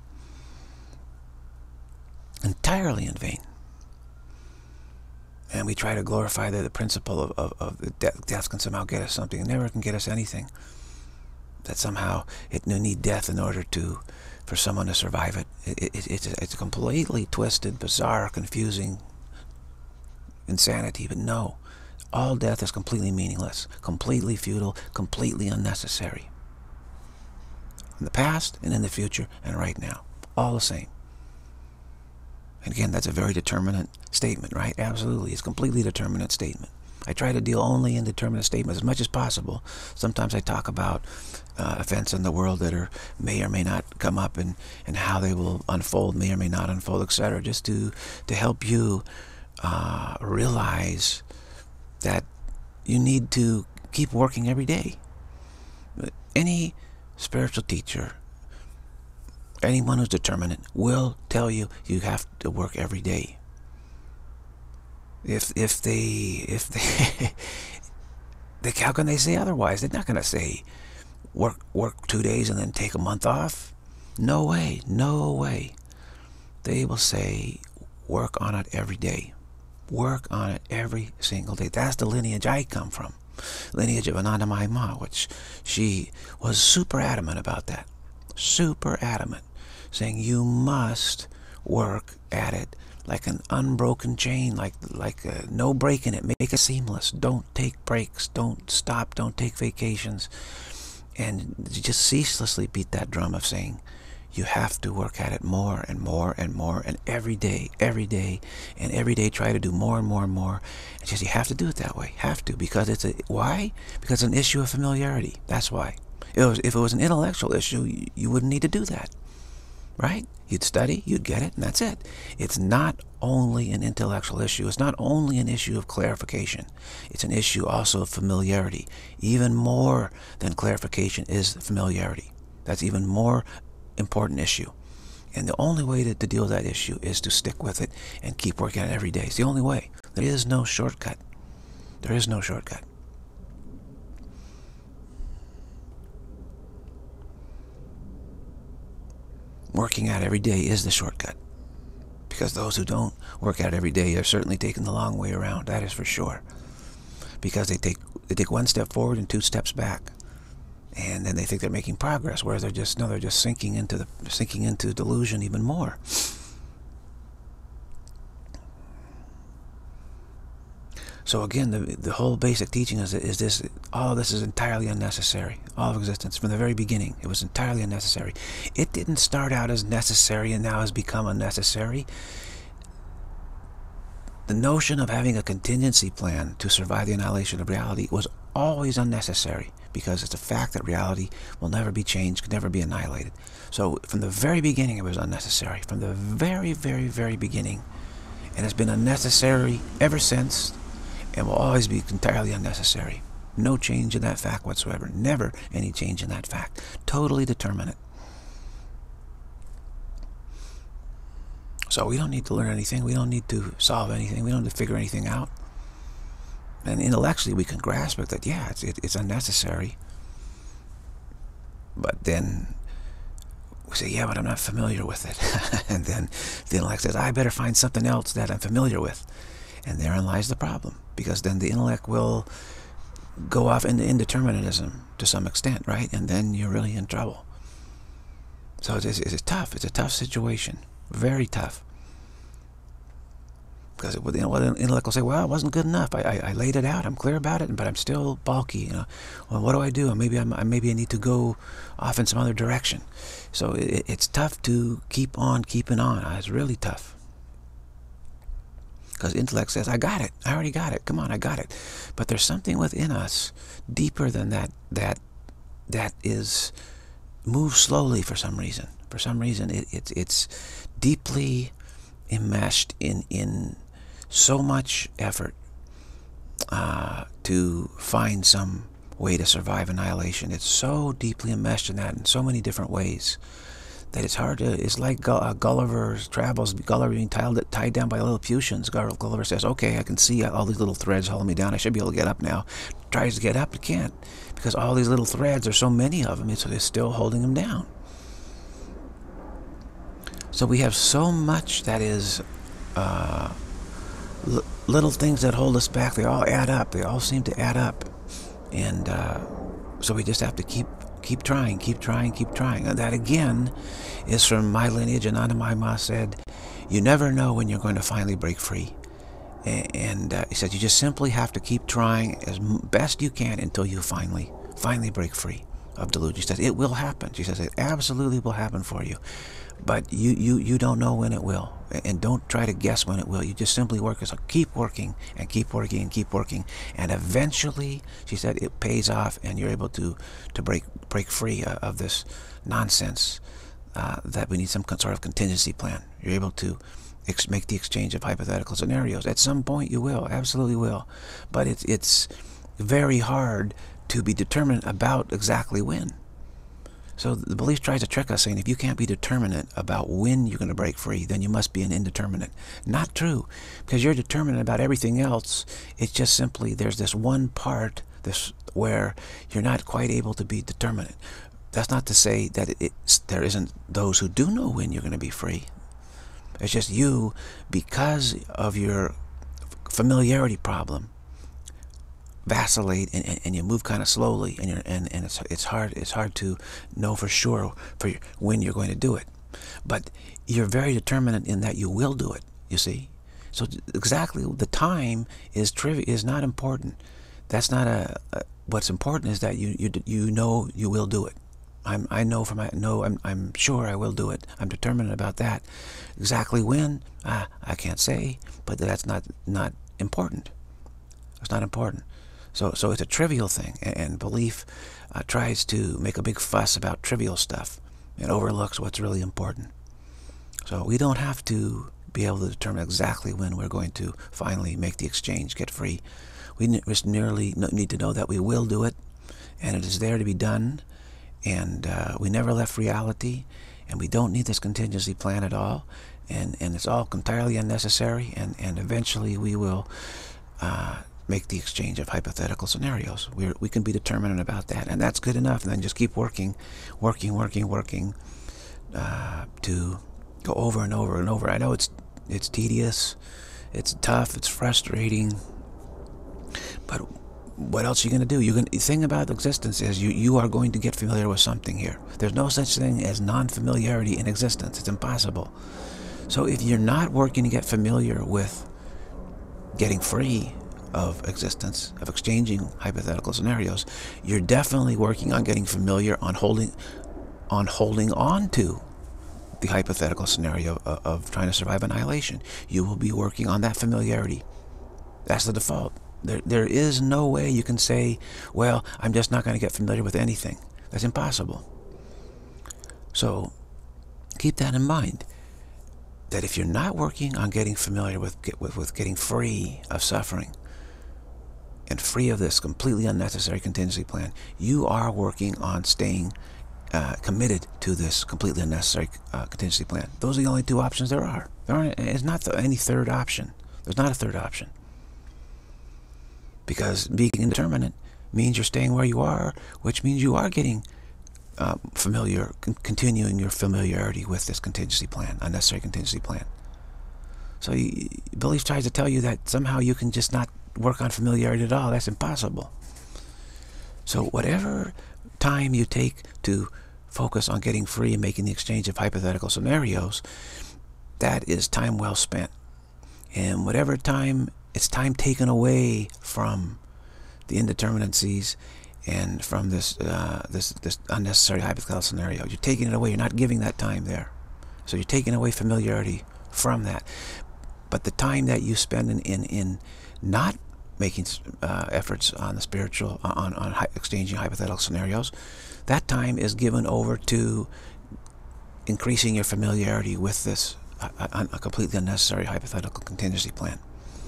Entirely in vain. And we try to glorify the principle of death can somehow get us something. It never can get us anything. That somehow you need death in order for someone to survive it. It's a completely twisted, bizarre, confusing insanity. But no, all death is completely meaningless, completely futile, completely unnecessary. In the past and in the future and right now, all the same. And again, that's a very determinate statement, right? Absolutely, it's a completely determinate statement. I try to deal only in determinate statements as much as possible. Sometimes I talk about events in the world that may or may not come up, and how they will unfold, may or may not unfold, etc. Just to help you realize that you need to keep working every day. Any spiritual teacher, anyone who's determinate, will tell you you have to work every day. If they how can they say otherwise? They're not going to say work 2 days and then take a month off. No way, no way. They will say work on it every day. Work on it every single day. That's the lineage I come from. Lineage of Anandamayi Ma, which she was super adamant about that. Super adamant. Saying you must work at it like an unbroken chain, like no break in it. Make it seamless. Don't take breaks. Don't stop. Don't take vacations. And just ceaselessly beat that drum of saying you have to work at it more and more and more, and every day, and every day try to do more and more and more. It's just you have to do it that way. Have to, because why? Because it's an issue of familiarity. That's why. If it was an intellectual issue, you wouldn't need to do that. Right? You'd study, you'd get it, and that's it. It's not only an intellectual issue. It's not only an issue of clarification. It's an issue also of familiarity. Even more than clarification is familiarity. That's even more important issue. And the only way to deal with that issue is to stick with it and keep working on it every day. It's the only way. There is no shortcut. There is no shortcut. Working at every day is the shortcut, because those who don't work at it every day are certainly taking the long way around. That is for sure, because they take one step forward and 2 steps back, and then they think they're making progress, whereas they're just sinking into delusion even more. So again, the whole basic teaching is this: all of this is entirely unnecessary. All of existence, from the very beginning, it was entirely unnecessary. It didn't start out as necessary and now has become unnecessary. The notion of having a contingency plan to survive the annihilation of reality was always unnecessary, because it's a fact that reality will never be changed, can never be annihilated. So from the very beginning, it was unnecessary. From the very, very, very beginning. And it's been unnecessary ever since, and will always be entirely unnecessary. No change in that fact whatsoever. Never any change in that fact. Totally determinate. So we don't need to learn anything. We don't need to solve anything. We don't need to figure anything out. And intellectually we can grasp it that, yeah, it's unnecessary. But then we say, yeah, but I'm not familiar with it. And then the intellect says, I better find something else that I'm familiar with. And therein lies the problem, because then the intellect will go off into indeterminism to some extent, right? And then you're really in trouble. So it's tough. It's a tough situation. Very tough. Because the intellect will say, well, it wasn't good enough. I laid it out. I'm clear about it, but I'm still balky. Well, what do I do? Maybe I need to go off in some other direction. So it's tough to keep on keeping on. It's really tough. Because intellect says, I got it. I already got it. Come on, I got it. But there's something within us deeper than that is moves slowly for some reason. For some reason, it's deeply enmeshed in so much effort to find some way to survive annihilation. It's so deeply enmeshed in that in so many different ways that it's hard to, it's like Gulliver's Travels, Gulliver being tied down by Lilliputians. Gulliver says, okay, I can see all these little threads holding me down. I should be able to get up now. Tries to get up, it can't. Because all these little threads, there's so many of them, it's still holding him down. So we have so much that is little things that hold us back. They all add up. They all seem to add up. And so we just have to keep trying, keep trying, keep trying. And that, again, is from my lineage. And Anandamayi Ma said, you never know when you're going to finally break free. And he said, you just simply have to keep trying as best you can until you finally break free of delusion. She says, it will happen. She says, it absolutely will happen for you. But you don't know when it will. And don't try to guess when it will. You just simply work. So keep working and keep working and keep working. And eventually, she said, it pays off and you're able to break free of this nonsense that we need some sort of contingency plan. You're able to make the exchange of hypothetical scenarios. At some point you will, absolutely will. But it's very hard to be determined about exactly when. So the belief tries to trick us, saying if you can't be determinate about when you're going to break free, then you must be an indeterminate. Not true, because you're determinate about everything else. It's just simply there's this one part where you're not quite able to be determinate. That's not to say that there isn't those who do know when you're going to be free. It's just you, because of your familiarity problem, vacillate and you move kind of slowly, and it's hard to know for sure when you're going to do it. But you're very determinate in that you will do it. You see, so exactly the time is not important. That's not what's important is that you know you will do it. I'm sure I will do it. I'm determined about that. Exactly when, I can't say, but that's not important. It's not important. So it's a trivial thing, and belief tries to make a big fuss about trivial stuff and overlooks what's really important. So we don't have to be able to determine exactly when we're going to finally make the exchange, get free. We just merely need to know that we will do it, and it is there to be done, and we never left reality, and we don't need this contingency plan at all, and it's all entirely unnecessary, and eventually we will make the exchange of hypothetical scenarios. We can be determined about that, and that's good enough. And then just keep working to go over and over and over. I know it's tedious, it's tough, it's frustrating, but what else are you going to do? The thing about existence is you are going to get familiar with something here. There's no such thing as non-familiarity in existence. It's impossible. So if you're not working to get familiar with getting free of existence, of exchanging hypothetical scenarios, you're definitely working on getting familiar, on holding on to the hypothetical scenario of trying to survive annihilation. You will be working on that familiarity. That's the default. There is no way you can say, well, I'm just not going to get familiar with anything. That's impossible. So keep that in mind, that if you're not working on getting familiar with getting free of suffering and free of this completely unnecessary contingency plan, you are working on staying committed to this completely unnecessary contingency plan. Those are the only two options there are. It's not any third option. There's not a third option. Because being indeterminate means you're staying where you are, which means you are getting familiar, continuing your familiarity with this contingency plan, unnecessary contingency plan. So belief tries to tell you that somehow you can just not work on familiarity at all. That's impossible. So whatever time you take to focus on getting free and making the exchange of hypothetical scenarios, that is time well spent. And whatever time, it's time taken away from the indeterminacies and from this unnecessary hypothetical scenario. You're taking it away. You're not giving that time there. So you're taking away familiarity from that. But the time that you spend in not making efforts on the spiritual, on exchanging hypothetical scenarios, that time is given over to increasing your familiarity with this a completely unnecessary hypothetical contingency plan.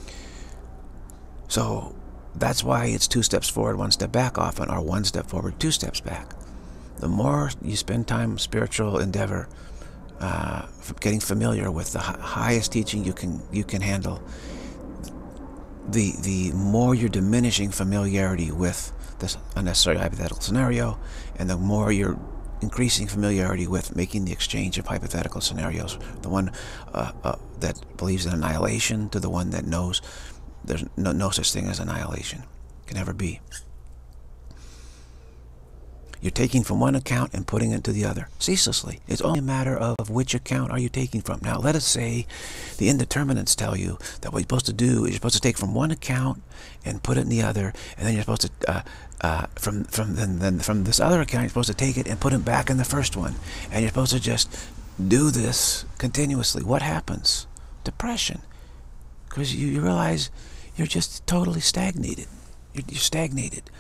So that's why it's 2 steps forward, 1 step back often, or 1 step forward, 2 steps back. The more you spend time in spiritual endeavor, getting familiar with the highest teaching you can handle, the more you're diminishing familiarity with this unnecessary hypothetical scenario, and the more you're increasing familiarity with making the exchange of hypothetical scenarios. The one that believes in annihilation to the one that knows there's no such thing as annihilation. Can never be. You're taking from one account and putting it into the other ceaselessly. It's only a matter of which account are you taking from. Now, let us say the indeterminates tell you that what you're supposed to do is you're supposed to take from one account and put it in the other, and then you're supposed to from this other account you're supposed to take it and put it back in the first one, and you're supposed to just do this continuously. What happens? Depression, because you realize you're just totally stagnated. You're stagnated,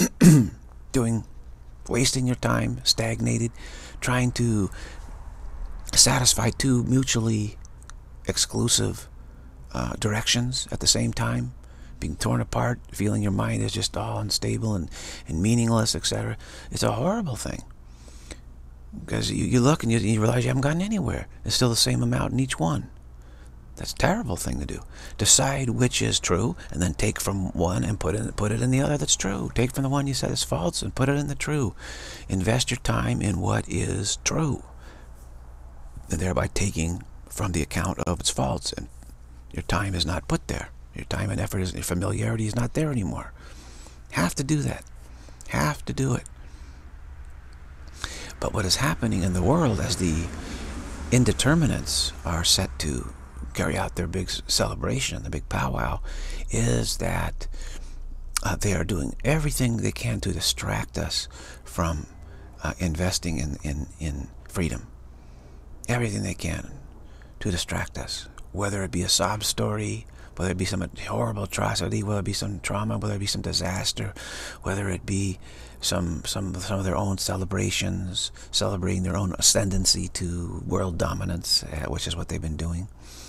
wasting your time, stagnated, trying to satisfy 2 mutually exclusive directions at the same time, being torn apart, feeling your mind is just all unstable and meaningless, etc. It's a horrible thing, because you look and you realize you haven't gotten anywhere. It's still the same amount in each one. That's a terrible thing to do. Decide which is true, and then take from one and put it in the other that's true. Take from the one you said is false and put it in the true. Invest your time in what is true, and thereby taking from the account of its faults, and your time is not put there. Your time and effort, your familiarity is not there anymore. Have to do that. Have to do it. But what is happening in the world as the indeterminates are set to carry out their big celebration, the big powwow, is that they are doing everything they can to distract us from investing in freedom. Everything they can to distract us, whether it be a sob story, whether it be some horrible atrocity, whether it be some trauma, whether it be some disaster, whether it be some of their own celebrations, celebrating their own ascendancy to world dominance, which is what they've been doing.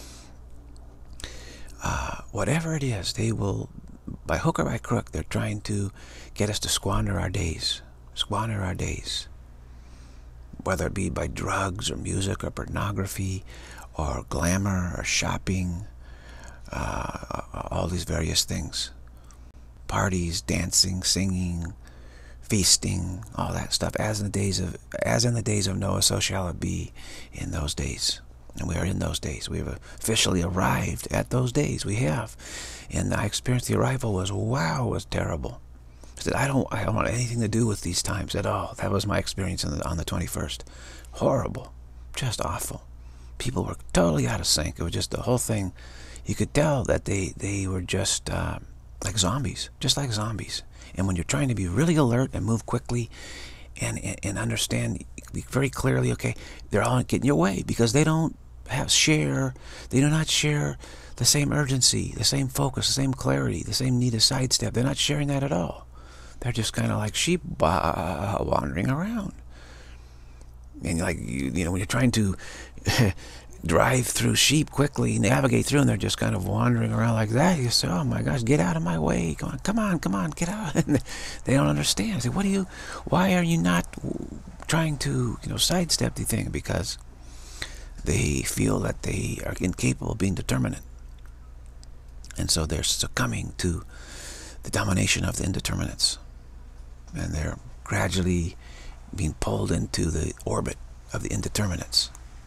Whatever it is, they will, by hook or by crook, they're trying to get us to squander our days. Squander our days. Whether it be by drugs or music or pornography or glamour or shopping, all these various things. Parties, dancing, singing, feasting, all that stuff. As in the days of Noah, so shall it be in those days. And we are in those days. We have officially arrived at those days. We have. And I experienced the arrival was, wow, it was terrible. I said, I don't want anything to do with these times at all. That was my experience on the 21st. Horrible. Just awful. People were totally out of sync. It was just the whole thing. You could tell that they were just like zombies. Just like zombies. And when you're trying to be really alert and move quickly and understand very clearly, okay, they're all getting your way because they don't they do not share the same urgency, the same focus, the same clarity, the same need to sidestep. They're not sharing that at all. They're just kind of like sheep wandering around. And like you know, when you're trying to drive through sheep quickly, navigate through, and they're just kind of wandering around like that, you say, "Oh my gosh, get out of my way! Come on, get out!" And they don't understand. They say, why are you not trying to sidestep the thing? Because they feel that they are incapable of being determinate, and so they're succumbing to the domination of the indeterminates, and they're gradually being pulled into the orbit of the indeterminates,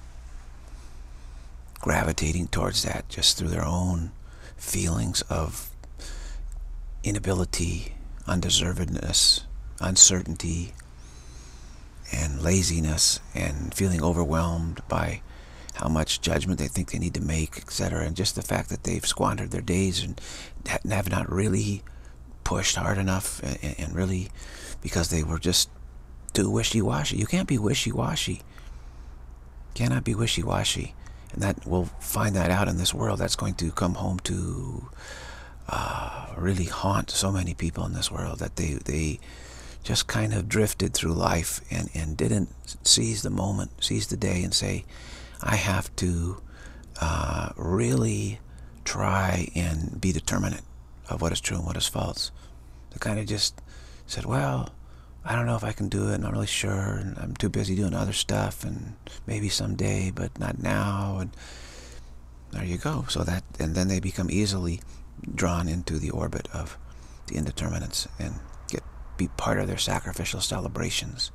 gravitating towards that just through their own feelings of inability, undeservedness, uncertainty, and laziness, and feeling overwhelmed by how much judgment they think they need to make, etc. And just the fact that they've squandered their days and have not really pushed hard enough, and really, because they were just too wishy-washy. You can't be wishy-washy. Cannot be wishy-washy. And that we'll find that out in this world. That's going to come home to really haunt so many people in this world, that they just kind of drifted through life and didn't seize the moment, seize the day, and say, I have to really try and be determinate of what is true and what is false. They kind of just said, well, I don't know if I can do it, I'm not really sure, and I'm too busy doing other stuff, and maybe someday, but not now, and there you go. So that, and then they become easily drawn into the orbit of the indeterminates and be part of their sacrificial celebrations.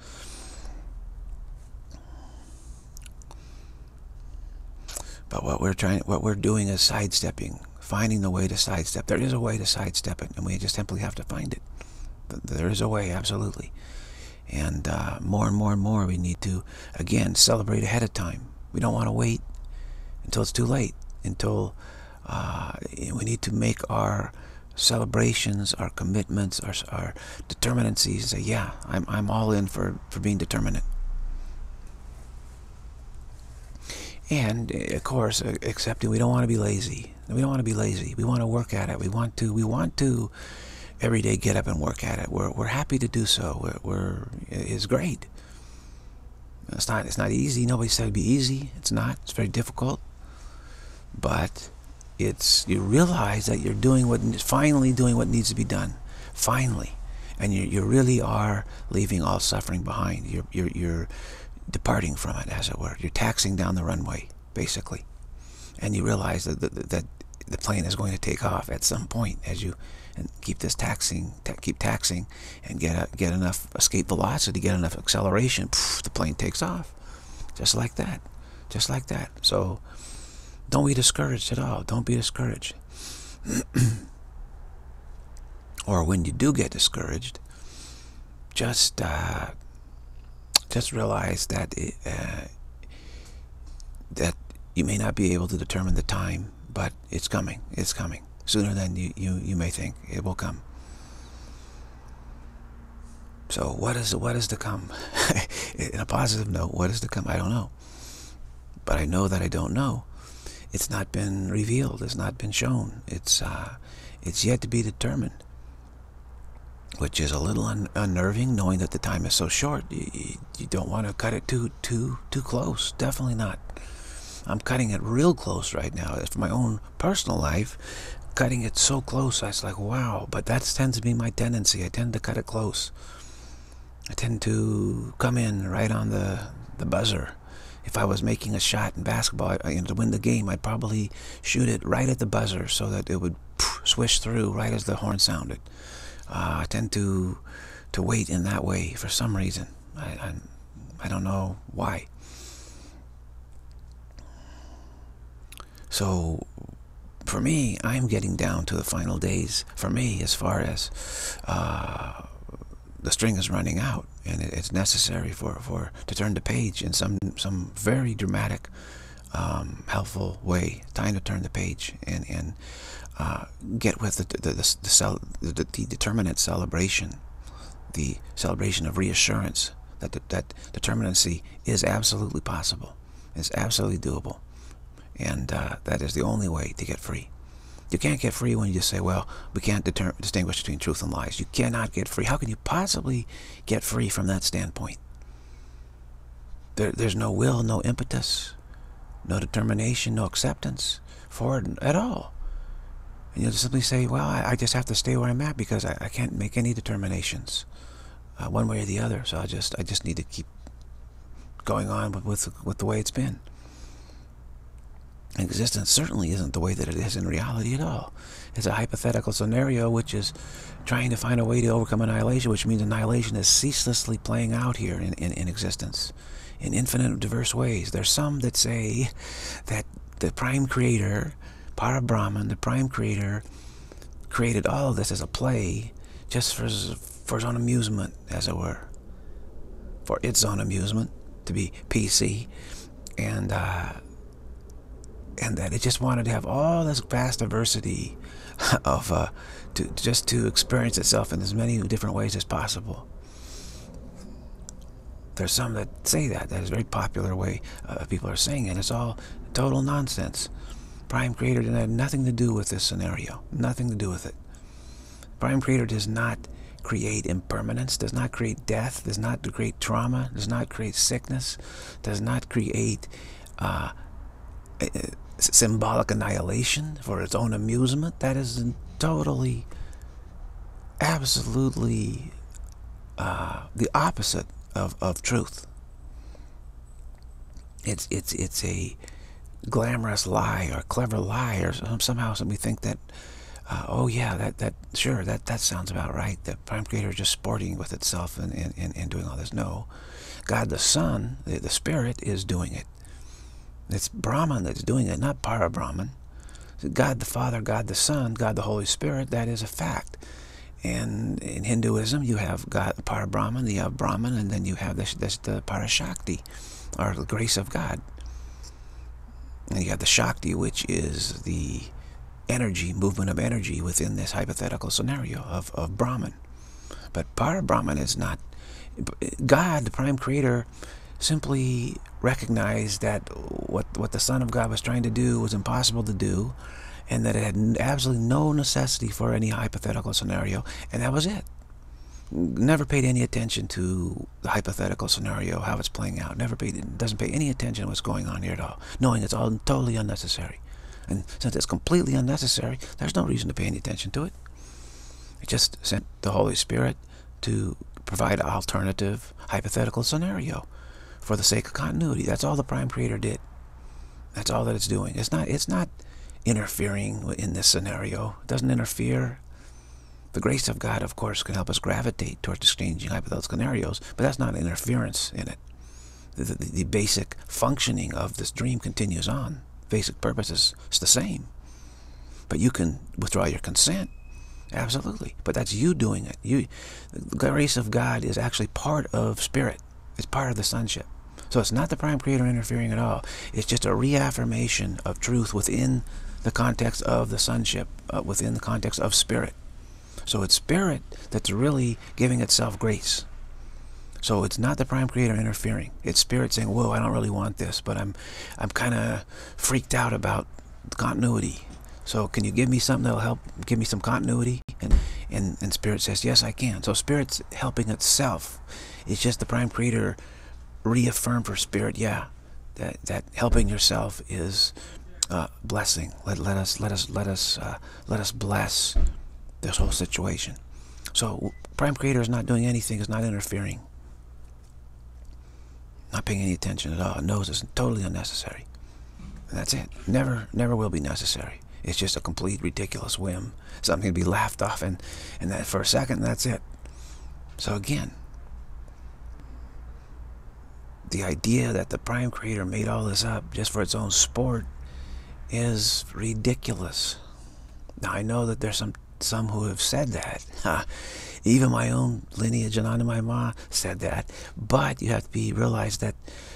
But what we're doing is sidestepping, finding the way to sidestep. There is a way to sidestep it, and we just simply have to find it. There is a way, absolutely. And more and more and more, we need to, again, celebrate ahead of time. We don't want to wait until it's too late, until we need to make our celebrations, our commitments, our determinancies, say, yeah, I'm all in for being determinate. And of course, accepting we don't want to be lazy. We don't want to be lazy. We want to work at it. We want to every day get up and work at it. We're happy to do so. It's great. It's not easy. Nobody said it'd be easy. It's not. It's very difficult. But you realize that you're finally doing what needs to be done. Finally. And you really are leaving all suffering behind. You're departing from it, as it were. You're taxing down the runway, basically. And you realize that the plane is going to take off at some point as you keep taxing, and get enough escape velocity, get enough acceleration, the plane takes off. Just like that. Just like that. So don't be discouraged at all. Don't be discouraged. Or when you do get discouraged, just realize that that you may not be able to determine the time, but it's coming. It's coming sooner than you may think. It will come. So what is to come? In a positive note, what is to come? I don't know. But I know that I don't know. It's not been revealed. It's not been shown. It's yet to be determined, which is a little unnerving, knowing that the time is so short. You don't want to cut it too close. Definitely not. I'm cutting it real close right now. For my own personal life, cutting it so close, I was like, wow. But that tends to be my tendency. I tend to cut it close. I tend to come in right on the buzzer. If I was making a shot in basketball, to win the game, I'd probably shoot it right at the buzzer so that it would swish through right as the horn sounded. I tend to wait in that way for some reason. I don't know why. So for me, I'm getting down to the final days. For me, as far as the string is running out, and it's necessary to turn the page in some very dramatic, helpful way. Time to turn the page and get with the determinate celebration, the celebration of reassurance that determinacy is absolutely possible. It's absolutely doable, and that is the only way to get free. You can't get free when you just say, well, we can't distinguish between truth and lies. You cannot get free. How can you possibly get free from that standpoint? There's no will, no impetus, no determination, no acceptance for it at all. And you'll simply say, well, I just have to stay where I'm at because I can't make any determinations one way or the other. So I just need to keep going on with the way it's been. Existence certainly isn't the way that it is in reality at all. It's a hypothetical scenario which is trying to find a way to overcome annihilation, which means annihilation is ceaselessly playing out here in existence in infinite diverse ways. There's some that say that the Prime Creator, Para Brahman, the Prime Creator, created all of this as a play just for his own amusement, as it were. For its own amusement, to be PC. And and that it just wanted to have all this vast diversity of to experience itself in as many different ways as possible. There's some that say that is a very popular way people are saying it. It's all total nonsense. Prime Creator didn't have nothing to do with this scenario. Nothing to do with it. Prime Creator does not create impermanence, does not create death, does not create trauma, does not create sickness, does not create symbolic annihilation for its own amusement. That is totally, absolutely the opposite of truth. It's a glamorous lie or clever lie, or somehow we think that oh yeah, sure, that sounds about right, that Prime Creator is just sporting with itself and doing all this. No, God the Son, the Spirit, is doing it. It's Brahman that's doing it, not Para-Brahman. God the Father, God the Son, God the Holy Spirit, that is a fact. And in Hinduism, you have God, Para-Brahman, you have Brahman, and then you have the Parashakti, or the grace of God. And you have the Shakti, which is the energy, movement of energy within this hypothetical scenario of Brahman. But Para-Brahman is not. God, the Prime Creator, simply recognized that what the Son of God was trying to do was impossible to do, and that it had absolutely no necessity for any hypothetical scenario, and that was it. Never paid any attention to the hypothetical scenario, how it's playing out. Doesn't pay any attention to what's going on here at all, knowing it's all totally unnecessary. And since it's completely unnecessary, there's no reason to pay any attention to it. It just sent the Holy Spirit to provide an alternative hypothetical scenario for the sake of continuity. That's all the Prime Creator did. That's all that it's doing. It's not interfering in this scenario. It doesn't interfere. The grace of God, of course, can help us gravitate towards exchanging hypothetical scenarios, but that's not interference in it. The basic functioning of this dream continues on. Basic purpose is the same. But you can withdraw your consent. Absolutely. But that's you doing it. The grace of God is actually part of Spirit. It's part of the sonship. So it's not the Prime Creator interfering at all. It's just a reaffirmation of truth within the context of the sonship, within the context of Spirit. So it's Spirit that's really giving itself grace. So it's not the Prime Creator interfering. It's Spirit saying, whoa, I don't really want this, but I'm kind of freaked out about continuity. So can you give me something that'll help give me some continuity? And Spirit says, yes, I can. So Spirit's helping itself. It's just the Prime Creator reaffirmed for Spirit, yeah, that helping yourself is blessing. Let us bless this whole situation. So Prime Creator is not doing anything, is not interfering, not paying any attention at all. It knows it's totally unnecessary. And that's it. Never will be necessary. It's just a complete ridiculous whim, something to be laughed off, and that for a second, that's it. So again, the idea that the Prime Creator made all this up just for its own sport is ridiculous. Now I know that there's some who have said that. Even my own lineage, and my ma said that. But you have to realize that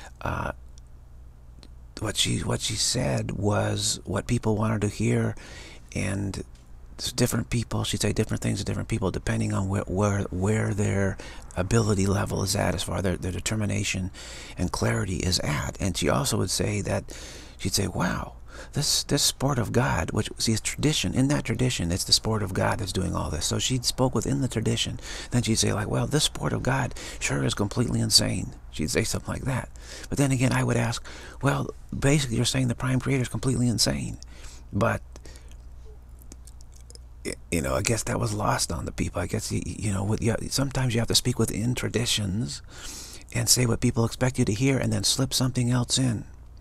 what she said was what people wanted to hear, and different people, she'd say different things to different people depending on where their ability level is at, as far as their determination and clarity is at. And she also would say that, she'd say, wow, this sport of God, which, see, is tradition. In that tradition, it's the sport of God that's doing all this. So she spoke within the tradition. Then she'd say, like, well, this sport of God sure is completely insane. She'd say something like that. But then again, I would ask, well, basically you're saying the Prime Creator is completely insane. But I guess that was lost on the people. I guess, sometimes you have to speak within traditions and say what people expect you to hear, and then slip something else in.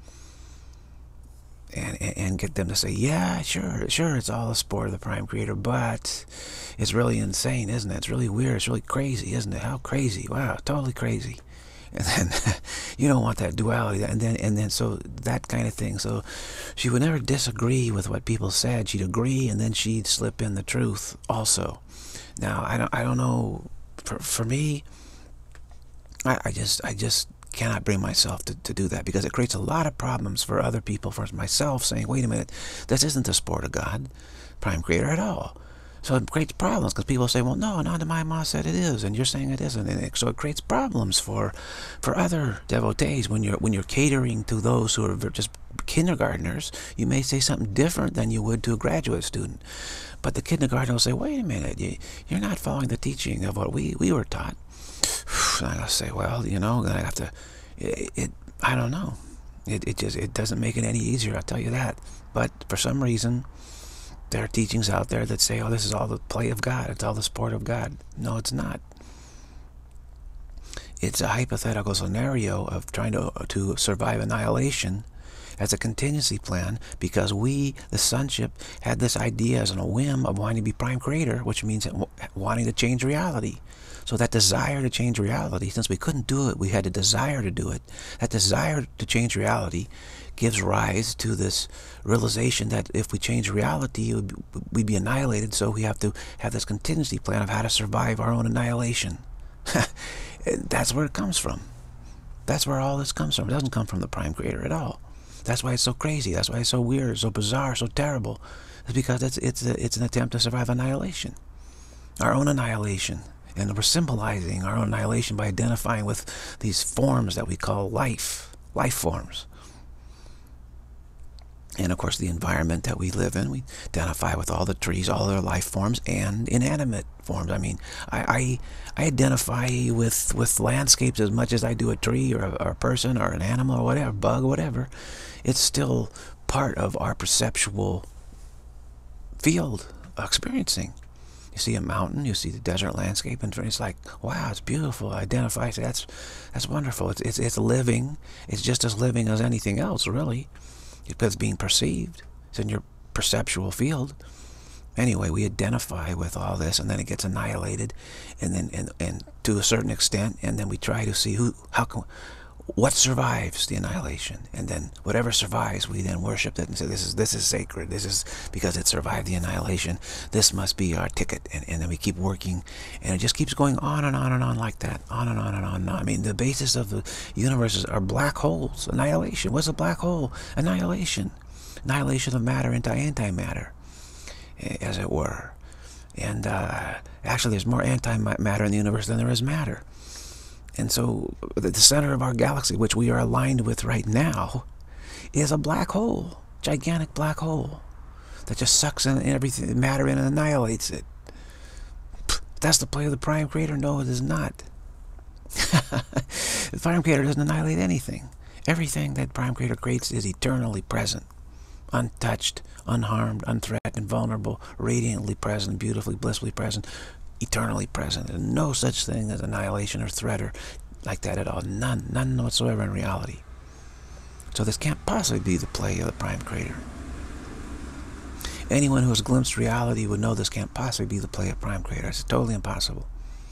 And get them to say, yeah, sure, it's all a sport of the Prime Creator, but it's really insane, isn't it? It's really weird, it's really crazy, isn't it? How crazy? Wow, totally crazy. And then you don't want that duality, and then so that kind of thing. So she would never disagree with what people said. She'd agree, and then she'd slip in the truth also. Now I don't know. For me, I just cannot bring myself to do that, because it creates a lot of problems for other people, for myself, saying, wait a minute, this isn't the sport of God, Prime Creator, at all. So it creates problems, because people say, well, no, Ananda Ma said it is, and you're saying it isn't. And so it creates problems for other devotees. When you're catering to those who are just kindergartners, you may say something different than you would to a graduate student. But the kindergartner will say, wait a minute, you're not following the teaching of what we were taught. And I'll say, well, you know, I have to, I don't know. It doesn't make it any easier, I'll tell you that. But for some reason, there are teachings out there that say, oh, this is all the play of God, it's all the sport of God. No, it's not. It's a hypothetical scenario of trying to survive annihilation as a contingency plan, because we, the sonship, had this idea as a whim of wanting to be Prime Creator, which means wanting to change reality. So that desire to change reality, since we couldn't do it, we had a desire to do it. That desire to change reality gives rise to this realization that if we change reality, we'd be annihilated, so we have to have this contingency plan of how to survive our own annihilation. That's where it comes from. That's where all this comes from. It doesn't come from the Prime Creator at all. That's why it's so crazy. That's why it's so weird, so bizarre, so terrible. It's because it's an attempt to survive annihilation. Our own annihilation. And we're symbolizing our own annihilation by identifying with these forms that we call life forms. And of course, the environment that we live in, we identify with all the trees, all their life forms, and inanimate forms. I mean, I identify with landscapes as much as I do a tree or a person or an animal or whatever, bug or whatever. It's still part of our perceptual field experiencing. You see a mountain, you see the desert landscape, and it's like, wow, it's beautiful. I identify, say, that's wonderful. It's living. It's just as living as anything else, really, because it's being perceived. It's in your perceptual field. Anyway, we identify with all this, and then it gets annihilated, and then and to a certain extent, and then we try to see what survives the annihilation, and then whatever survives, we then worship it and say, this is sacred. This is because it survived the annihilation. This must be our ticket, and then we keep working, and it just keeps going on and on and on like that, on and on and on and on. I mean, the basis of the universe are black holes. Annihilation. What's a black hole? Annihilation. Annihilation of matter into antimatter, as it were. And actually, there's more antimatter in the universe than there is matter. And so the center of our galaxy, which we are aligned with right now, is a black hole, gigantic black hole that just sucks in everything, matter in, and annihilates it. That's the play of the Prime Creator? No, it is not. The Prime Creator doesn't annihilate anything. Everything that Prime Creator creates is eternally present, untouched, unharmed, unthreatened, vulnerable, radiantly present, beautifully, blissfully present, eternally present, and no such thing as annihilation or threat or like that at all. None whatsoever in reality. So this can't possibly be the play of the Prime Creator. Anyone who has glimpsed reality would know this can't possibly be the play of Prime Creator. It's totally impossible.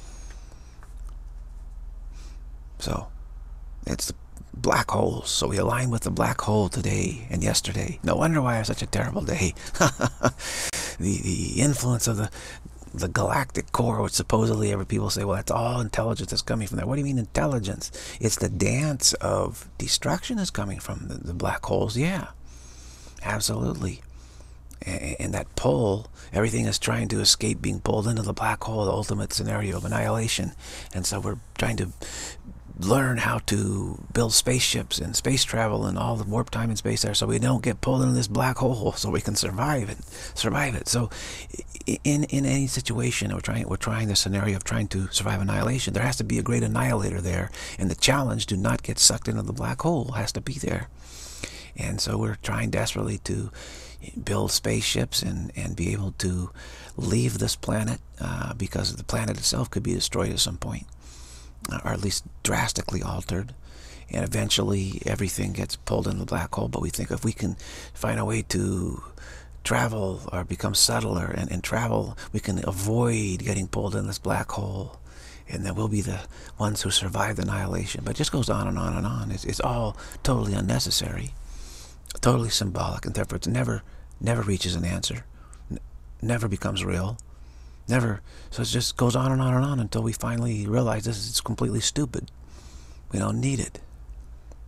So it's the black holes. So we align with the black hole today and yesterday. No wonder why I have such a terrible day. The influence of the galactic core, which supposedly people say, well, that's all intelligence that's coming from there. What do you mean intelligence? It's the dance of destruction is coming from the black holes. Yeah, absolutely. And that pull, everything is trying to escape being pulled into the black hole, the ultimate scenario of annihilation. And so we're trying to learn how to build spaceships and space travel and all the warp time and space there, so we don't get pulled into this black hole, so we can survive it. So in any situation, we're trying the scenario of trying to survive annihilation. There has to be a great annihilator there, and the challenge to not get sucked into the black hole has to be there. And so we're trying desperately to build spaceships and be able to leave this planet, because the planet itself could be destroyed at some point, or at least drastically altered, and eventually everything gets pulled in the black hole. But we think if we can find a way to travel or become subtler and travel, we can avoid getting pulled in this black hole, and then we'll be the ones who survive the annihilation. But it just goes on and on and on. It's all totally unnecessary, totally symbolic, and therefore it never reaches an answer, never becomes real. Never. So it just goes on and on and on until we finally realize this is completely stupid. We don't need it.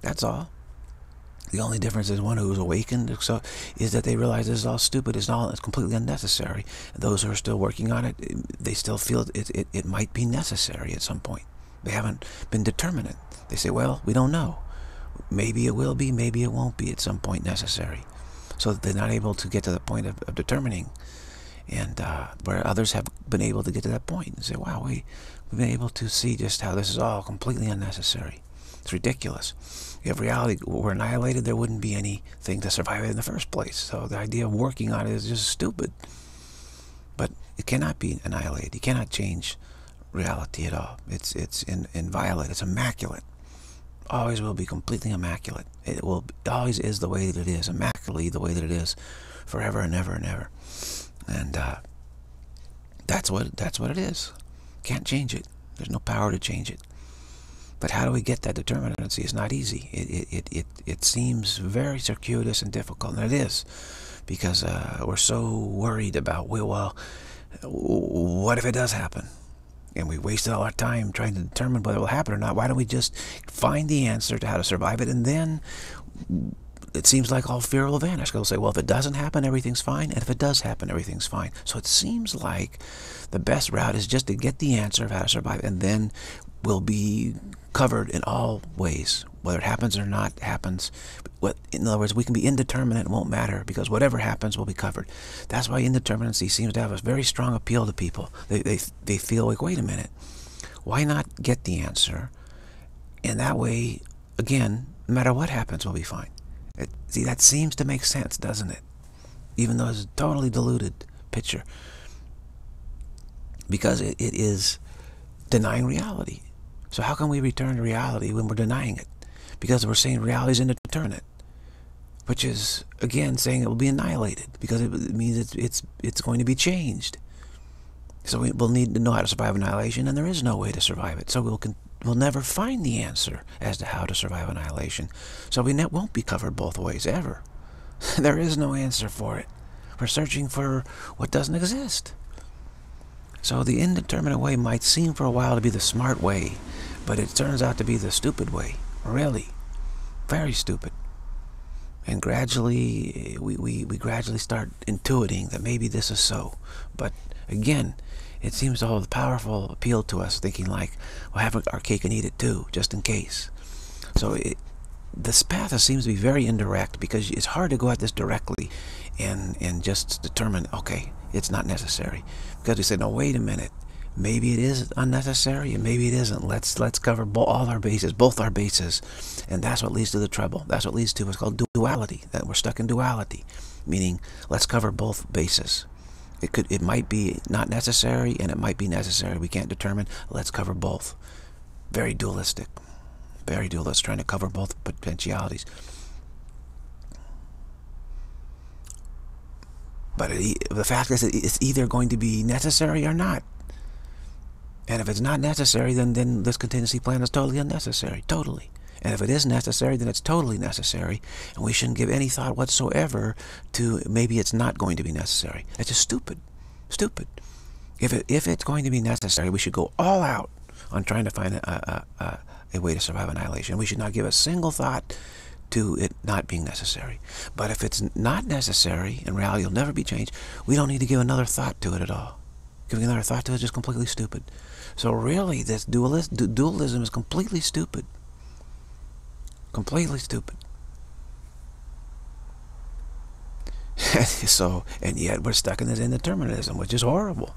That's all. The only difference is one who's awakened so is that they realize this is all stupid. It's completely unnecessary. And those who are still working on it, they still feel it might be necessary at some point. They haven't been determinate. They say, well, we don't know. Maybe it will be, maybe it won't be at some point necessary. So they're not able to get to the point of determining. And where others have been able to get to that point and say, wow, we've been able to see just how this is all completely unnecessary. It's ridiculous. If reality were annihilated, there wouldn't be anything to survive it in the first place. So the idea of working on it is just stupid. But it cannot be annihilated. You cannot change reality at all. It's inviolate. It's immaculate. Always will be completely immaculate. It always is the way that it is, immaculately the way that it is, forever and ever and ever. And that's what it is. Can't change it. There's no power to change it. But how do we get that determinacy? It's not easy. It seems very circuitous and difficult, and it is, because we're so worried about, well, what if it does happen? And we wasted all our time trying to determine whether it will happen or not. Why don't we just find the answer to how to survive it, and then it seems like all fear will vanish. They'll say, well, if it doesn't happen, everything's fine, and if it does happen, everything's fine. So it seems like the best route is just to get the answer of how to survive, and then we'll be covered in all ways. Whether it happens or not happens. In other words, we can be indeterminate, it won't matter, because whatever happens will be covered. That's why indeterminacy seems to have a very strong appeal to people. They feel like, wait a minute, why not get the answer? And that way, again, no matter what happens, we'll be fine. See, that seems to make sense, doesn't it? Even though it's a totally diluted picture. Because it is denying reality. So how can we return to reality when we're denying it? Because we're saying reality is indeterminate, which is, again, saying it will be annihilated, because it means it's going to be changed. So we'll need to know how to survive annihilation, and there is no way to survive it. So we'll never find the answer as to how to survive annihilation. So we won't be covered both ways, ever. There is no answer for it. We're searching for what doesn't exist. So the indeterminate way might seem for a while to be the smart way, but it turns out to be the stupid way. Really. Very stupid. And gradually, we gradually start intuiting that maybe this is so. But again, it seems to hold a powerful appeal to us, thinking like, well, have our cake and eat it too, just in case. So this path seems to be very indirect, because it's hard to go at this directly and just determine, okay, it's not necessary. Because we say, no, wait a minute, maybe it is unnecessary and maybe it isn't. Let's cover all our bases, both our bases. And that's what leads to the trouble. That's what leads to what's called duality, that we're stuck in duality, meaning let's cover both bases. It might be not necessary and it might be necessary. We can't determine. Let's cover both. Very dualistic. Very dualist, trying to cover both potentialities. But the fact is that it's either going to be necessary or not. And if it's not necessary, then this contingency plan is totally unnecessary. Totally. And if it is necessary, then it's totally necessary. And we shouldn't give any thought whatsoever to maybe it's not going to be necessary. It's just stupid. Stupid. If it's going to be necessary, we should go all out on trying to find a way to survive annihilation. We should not give a single thought to it not being necessary. But if it's not necessary, and reality will never be changed, we don't need to give another thought to it at all. Giving another thought to it is just completely stupid. So really, this dualism is completely stupid. Completely stupid. And yet we're stuck in this indeterminism, which is horrible.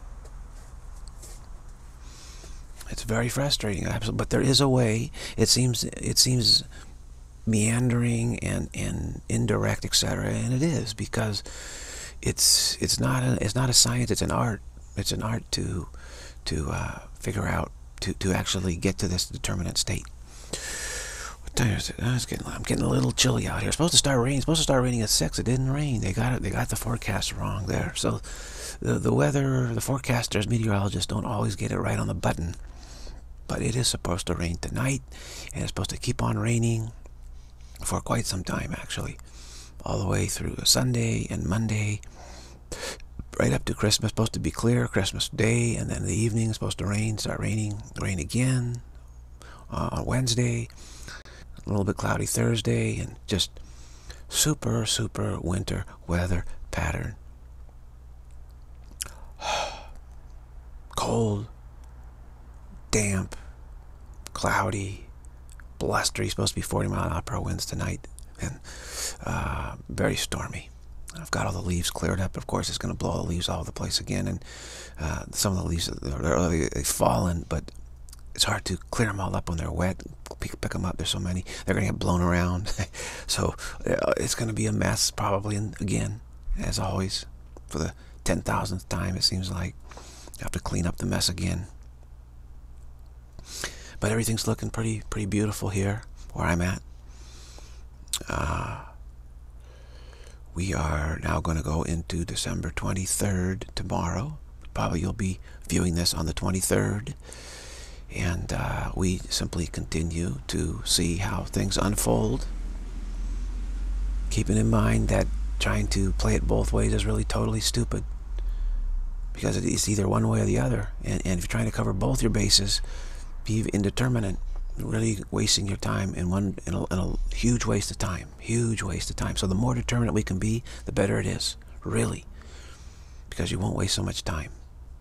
It's very frustrating, but there is a way. It seems meandering and indirect, etc. And it is, because it's not a science. It's an art. It's an art to figure out, to actually get to this determinate state. What time is it? I'm getting a little chilly out here. It's supposed to start raining. It's supposed to start raining at 6. It didn't rain. They got the forecast wrong there. So the weather, the forecasters, meteorologists don't always get it right on the button. But it is supposed to rain tonight, and it's supposed to keep on raining for quite some time, actually, all the way through Sunday and Monday, right up to Christmas. Supposed to be clear Christmas Day, and then the evening is supposed to rain, rain again on Wednesday. a little bit cloudy Thursday, and just super, super winter weather pattern. Cold, damp, cloudy, blustery. Supposed to be 40-mile-an-hour winds tonight, and very stormy. I've got all the leaves cleared up. Of course, it's going to blow all the leaves all over the place again, and some of the leaves they've fallen, but it's hard to clear them all up when they're wet. Pick them up. There's so many. They're going to get blown around. So it's going to be a mess probably. And again, as always, for the 10,000th time, it seems like I have to clean up the mess again. But everything's looking pretty beautiful here where I'm at. We are now going to go into December 23rd tomorrow. Probably you'll be viewing this on the 23rd. And we simply continue to see how things unfold. Keeping in mind that trying to play it both ways is really totally stupid. Because it's either one way or the other. And if you're trying to cover both your bases, be indeterminate, really wasting your time in a huge waste of time. Huge waste of time. So the more determinate we can be, the better it is. Really. Because you won't waste so much time.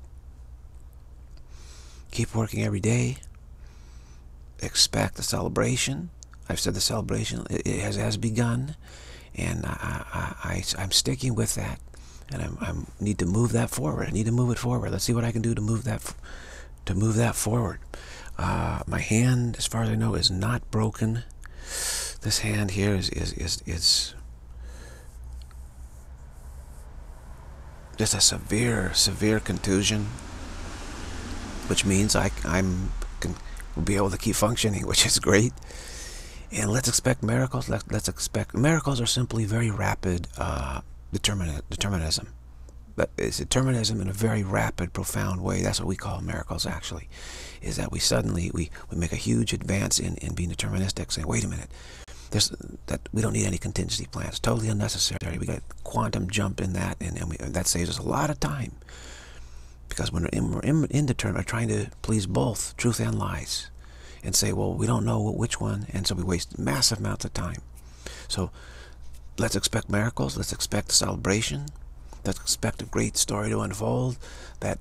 Keep working every day. Expect the celebration. I've said the celebration has begun, and I'm sticking with that. And I need to move that forward. I need to move it forward. Let's see what I can do to move that forward. My hand, as far as I know, is not broken. This hand here is just a severe contusion, which means will be able to keep functioning, which is great. And let's expect miracles. Let's expect miracles are simply very rapid determinism. But it's determinism in a very rapid, profound way. That's what we call miracles, actually. Is that we suddenly we make a huge advance in being deterministic, saying, wait a minute, that we don't need any contingency plans. Totally unnecessary. We got quantum jump in that, and that saves us a lot of time. Because when we're indeterminate, trying to please both truth and lies, and say, well, we don't know which one, and so we waste massive amounts of time. So let's expect miracles. Let's expect a celebration. Let's expect a great story to unfold. That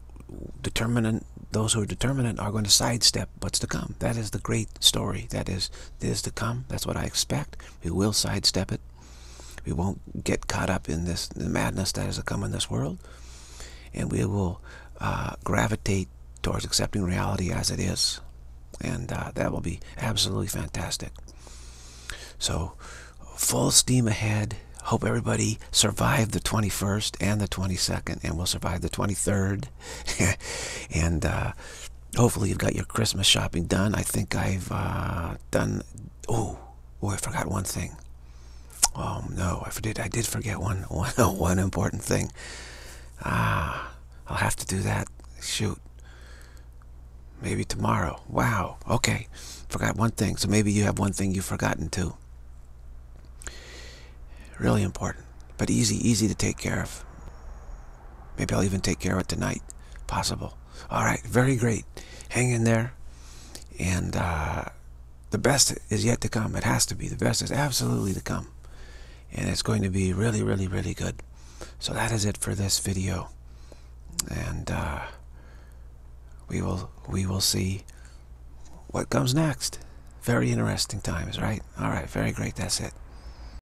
those who are determinate are going to sidestep what's to come. That is the great story. That is to come. That's what I expect. We will sidestep it. We won't get caught up in the madness that is to come in this world. And we will gravitate towards accepting reality as it is. And that will be absolutely fantastic. So, full steam ahead. Hope everybody survived the 21st and the 22nd, and will survive the 23rd. And hopefully you've got your Christmas shopping done. I think I've done... Oh, I forgot one thing. Oh, no, I did forget one important thing. I'll have to do that. Shoot. Maybe tomorrow. Wow. Okay. Forgot one thing. So maybe you have one thing you've forgotten too. Really important. But easy to take care of. Maybe I'll even take care of it tonight. Possible. Alright. Very great. Hang in there. And the best is yet to come. It has to be. The best is absolutely to come. And it's going to be really, really, really good. So that is it for this video. And we will see what comes next. Very interesting times, right? All right, very great. That's it.